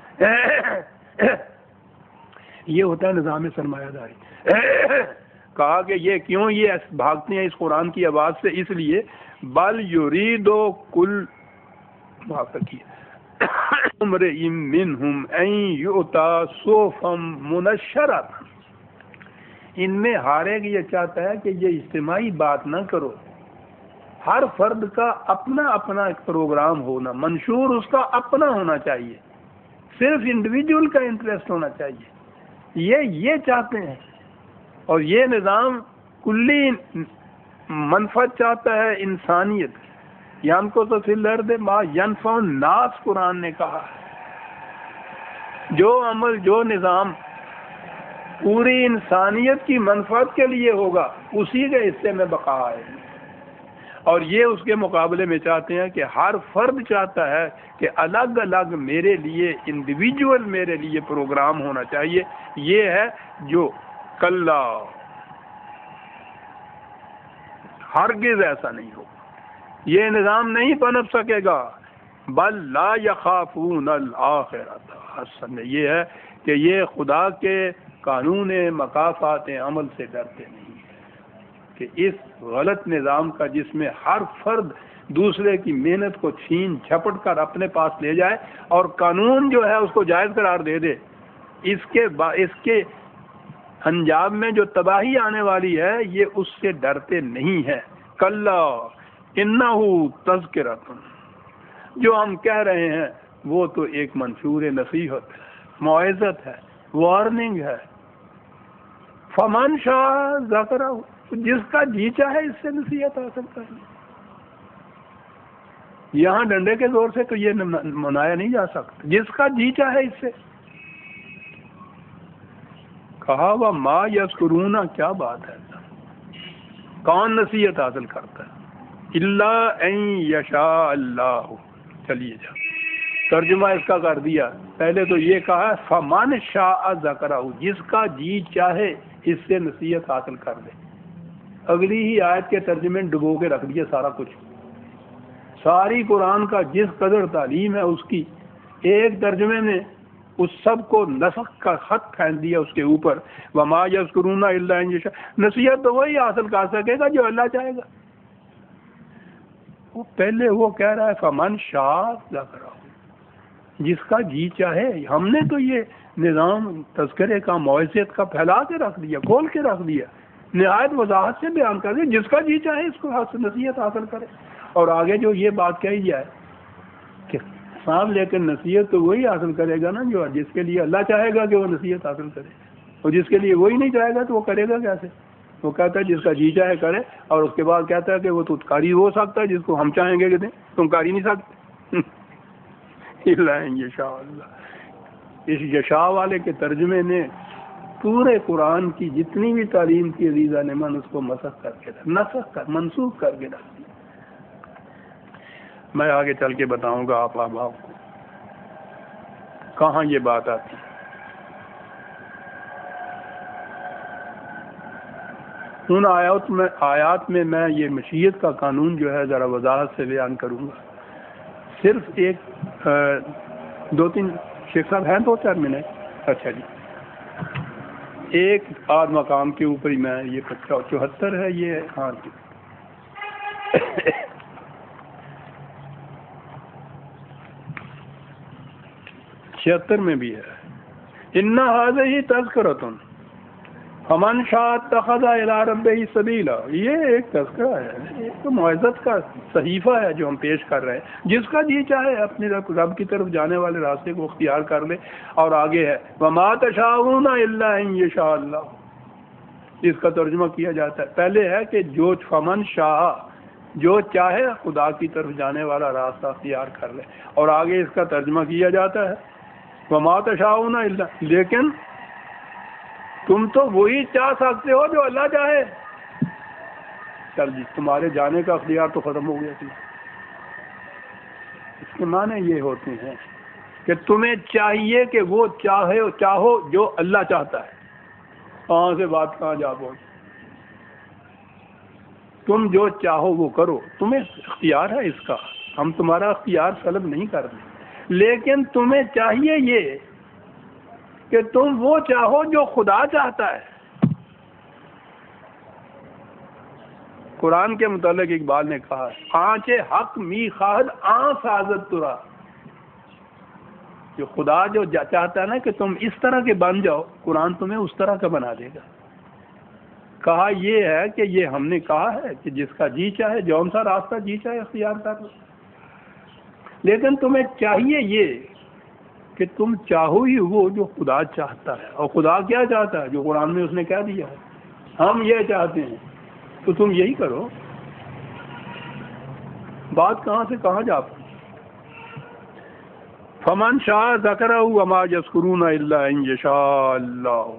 یہ ہوتا ہے نظام سرمایہ داری. کہا کہ یہ کیوں یہ بھاگتے ہیں اس قرآن کی آواز سے، اس لیے بل یریدو کل معاف رکھیے امرئ منہم ان یؤتا صحفا منشرۃ. ان میں ہر ایک یہ چاہتا ہے کہ یہ اجتماعی بات نہ کرو، ہر فرد کا اپنا اپنا ایک پروگرام ہونا، منشور اس کا اپنا ہونا چاہیے، صرف انڈیویجول کا انٹرسٹ ہونا چاہیے. یہ چاہتے ہیں. اور یہ نظام کلی منفعت چاہتا ہے انسانیت. یم کو تو فی الارض ما ینفع الناس قرآن نے کہا. جو عمل جو نظام پوری انسانیت کی منفعت کے لیے ہوگا اسی کے حصے میں بقا ہے. اور یہ اس کے مقابلے میں چاہتے ہیں کہ ہر فرد چاہتا ہے کہ الگ الگ میرے لیے انڈیویجول میرے لیے پروگرام ہونا چاہیے. یہ ہے جو کلا، ہرگز ایسا نہیں ہوگا، یہ نظام نہیں پنپ سکے گا. بل لا یخافون الآخرۃ حسن، یہ ہے کہ یہ خدا کے قانون مکافات عمل سے ڈرتے نہیں ہیں کہ اس غلط نظام کا جس میں ہر فرد دوسرے کی محنت کو چھین جھپٹ کر اپنے پاس لے جائے اور قانون جو ہے اس کو جائز قرار دے دے، اس کے انجام میں جو تباہی آنے والی ہے یہ اس سے ڈرتے نہیں ہیں. کلا انہ تذکرۃ، جو ہم کہہ رہے ہیں وہ تو ایک منشور نصیحت ہے، موعظت ہے، وارننگ ہے. فمن شاء ذکرہ، جس کا جی چاہے اس سے نصیحت حاصل کر لے. یہاں ڈنڈے کے زور سے تو یہ منایا نہیں جا سکتا، جس کا جی چاہے اس سے. کہا وہ ما یذکرون، کیا بات ہے، کون نصیحت حاصل کرتا ہے؟ الا ان یشاء اللہ. چلیے جا ترجمہ اس کا کر دیا، پہلے تو یہ کہا فمن شاء ذکرہ، جس کا جی چاہے اس سے نصیحت حاصل کر لے۔ اگلی ہی آیت کے ترجمے ڈبو کے رکھ دیا سارا کچھ، ساری قرآن کا جس قدر تعلیم ہے اس کی ایک ترجمے میں اس سب کو نسخ کا خط پھینک دیا اس کے اوپر۔ وما یذکرون الا ان یشاء، نصیحت تو وہی حاصل کر سکے گا جو اللہ چاہے گا۔ وہ پہلے وہ کہہ رہا ہے فمن شاء ذکرہ، جس کا جی چاہے۔ ہم نے تو یہ نظام تذکرے کا موعظت کا پھیلا کے رکھ دیا، کھول کے رکھ دیا، نہایت وضاحت سے بیان کر دیا، جس کا جی چاہے اس کو نصیحت حاصل کرے۔ اور آگے جو یہ بات کہی جائے کہ سانپ لے کر نصیحت تو وہی حاصل کرے گا نا جو جس کے لیے اللہ چاہے گا کہ وہ نصیحت حاصل کرے، اور جس کے لیے وہی نہیں چاہے گا تو وہ کرے گا کیسے؟ وہ کہتا ہے جس کا جی چاہے کرے، اور اس کے بعد کہتا ہے کہ وہ تو قاری ہو سکتا ہے جس کو ہم چاہیں گے کہ دیں، تم قاری نہیں سکتے۔ یشاء اللہ، اس یشاء والے کے ترجمے نے پورے قرآن کی جتنی بھی تعلیم کی عزیزہ نے من اس کو مسخ کر کے نسخ کر منسوخ کر کے رکھ دیا۔ میں آگے چل کے بتاؤں گا آپ احباب کو کہاں یہ بات آتی ہے۔ ان آیات میں میں یہ مشیت کا قانون جو ہے ذرا وضاحت سے بیان کروں گا۔ صرف ایک دو تین شیخ صاحب ہیں 2-4 منٹ؟ اچھا جی، ایک آدھ مقام کے اوپر ہی میں یہ 74 ہے یہ، ہاں جی 76 میں بھی ہے، ان ھذہ تذکرۃ فمن شاء اتخذ الی ربہ سبیلا۔ یہ ایک تذکرہ ہے، ایک تو موعظت کا صحیفہ ہے جو ہم پیش کر رہے ہیں، جس کا جی چاہے اپنے رب کی طرف جانے والے راستے کو اختیار کر لے۔ اور آگے ہے وما تشاءون الا ان یشاء اللہ، اس کا ترجمہ کیا جاتا ہے۔ پہلے ہے کہ جو فمن شاء، جو چاہے خدا کی طرف جانے والا راستہ اختیار کر لے، اور آگے اس کا ترجمہ کیا جاتا ہے وما تشاءون الا، لیکن تم تو وہی چاہ سکتے ہو جو اللہ چاہے۔ چل جی، تمہارے جانے کا اختیار تو ختم ہو گیا تھی۔ اس کے معنی یہ ہوتے ہیں کہ تمہیں چاہیے کہ وہ چاہو جو اللہ چاہتا ہے۔ کہاں سے بات کہاں جا پہنچ، تم جو چاہو وہ کرو، تمہیں اختیار ہے اس کا، ہم تمہارا اختیار سلب نہیں کر رہے، لیکن تمہیں چاہیے یہ کہ تم وہ چاہو جو خدا چاہتا ہے۔ قرآن کے متعلق اقبال نے کہا آنچ حق می خواہد آن سازد ترا، جو خدا جو چاہتا ہے نا کہ تم اس طرح کے بن جاؤ، قرآن تمہیں اس طرح کا بنا دے گا۔ کہا یہ ہے کہ یہ ہم نے کہا ہے کہ جس کا جی چاہے جون سا راستہ جی چاہے اختیار کر لو، لیکن تمہیں چاہیے یہ کہ تم چاہو ہی وہ جو خدا چاہتا ہے۔ اور خدا کیا چاہتا ہے؟ جو قرآن میں اس نے کہہ دیا ہے، ہم یہ چاہتے ہیں تو تم یہی کرو۔ بات کہاں سے کہاں جا پڑی۔ فمن شاء ذکرہ وما یذکرون الا ان یشاء اللہ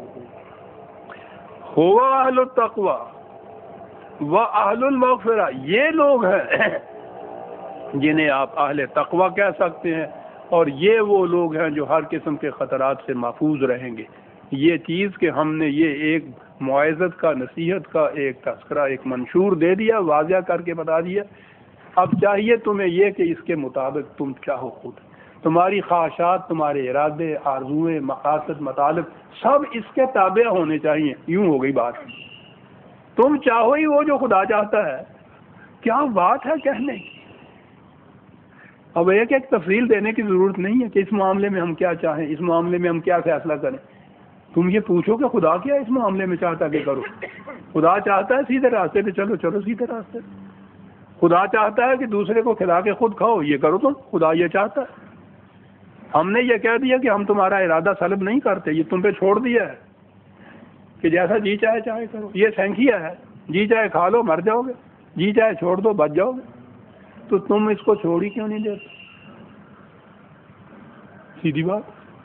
هو اہل التقوی و اہل المغفرہ، یہ لوگ ہیں جنہیں آپ اہل تقوی کہہ سکتے ہیں، اور یہ وہ لوگ ہیں جو ہر قسم کے خطرات سے محفوظ رہیں گے۔ یہ چیز کہ ہم نے یہ ایک موعظت کا، نصیحت کا ایک تذکرہ، ایک منشور دے دیا، واضح کر کے بتا دیا۔ اب چاہیے تمہیں یہ کہ اس کے مطابق تم چاہو، خود تمہاری خواہشات، تمہارے ارادے، آرزوئیں، مقاصد، مطالب سب اس کے تابع ہونے چاہیے۔ یوں ہو گئی بات، تم چاہو ہی وہ جو خدا چاہتا ہے۔ کیا بات ہے کہنے کی۔ اب ایک ایک تفصیل دینے کی ضرورت نہیں ہے کہ اس معاملے میں ہم کیا چاہیں، اس معاملے میں ہم کیا فیصلہ کریں۔ تم یہ پوچھو کہ خدا کیا اس معاملے میں چاہتا کہ کرو۔ خدا چاہتا ہے سیدھے راستے پہ چلو، چلو سیدھے راستے پہ۔ خدا چاہتا ہے کہ دوسرے کو کھلا کے خود کھاؤ، یہ کرو تم، خدا یہ چاہتا ہے۔ ہم نے یہ کہہ دیا کہ ہم تمہارا ارادہ سلب نہیں کرتے، یہ تم پہ چھوڑ دیا ہے کہ جیسا جی چاہے چاہے کرو۔ یہ سینکھیا ہے، جی چاہے کھا لو مر جاؤ گے، جی چاہے چھوڑ دو بچ جاؤ گے۔ تو تم اس کو چھوڑ ہی کیوں نہیں دیتے؟ سیدھی بات۔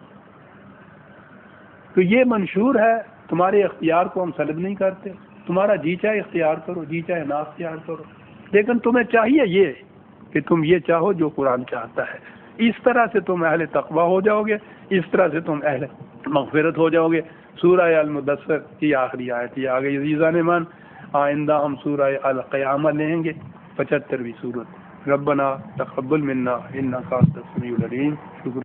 تو یہ منشور ہے، تمہارے اختیار کو ہم سلب نہیں کرتے، تمہارا جی چاہے اختیار کرو، جی چاہے نہ اختیار کرو، لیکن تمہیں چاہیے یہ کہ تم یہ چاہو جو قرآن چاہتا ہے۔ اس طرح سے تم اہل تقوی ہو جاؤ گے، اس طرح سے تم اہل مغفرت ہو جاؤ گے۔ سورہ المدثر کی آخری آیت یہ آ گئی عزیزان ایمان۔ آئندہ ہم سورہ القیامہ لیں گے، 75ویں سورت۔ ربنا تقبل منا انک انت السمیع العلیم۔ شکریہ۔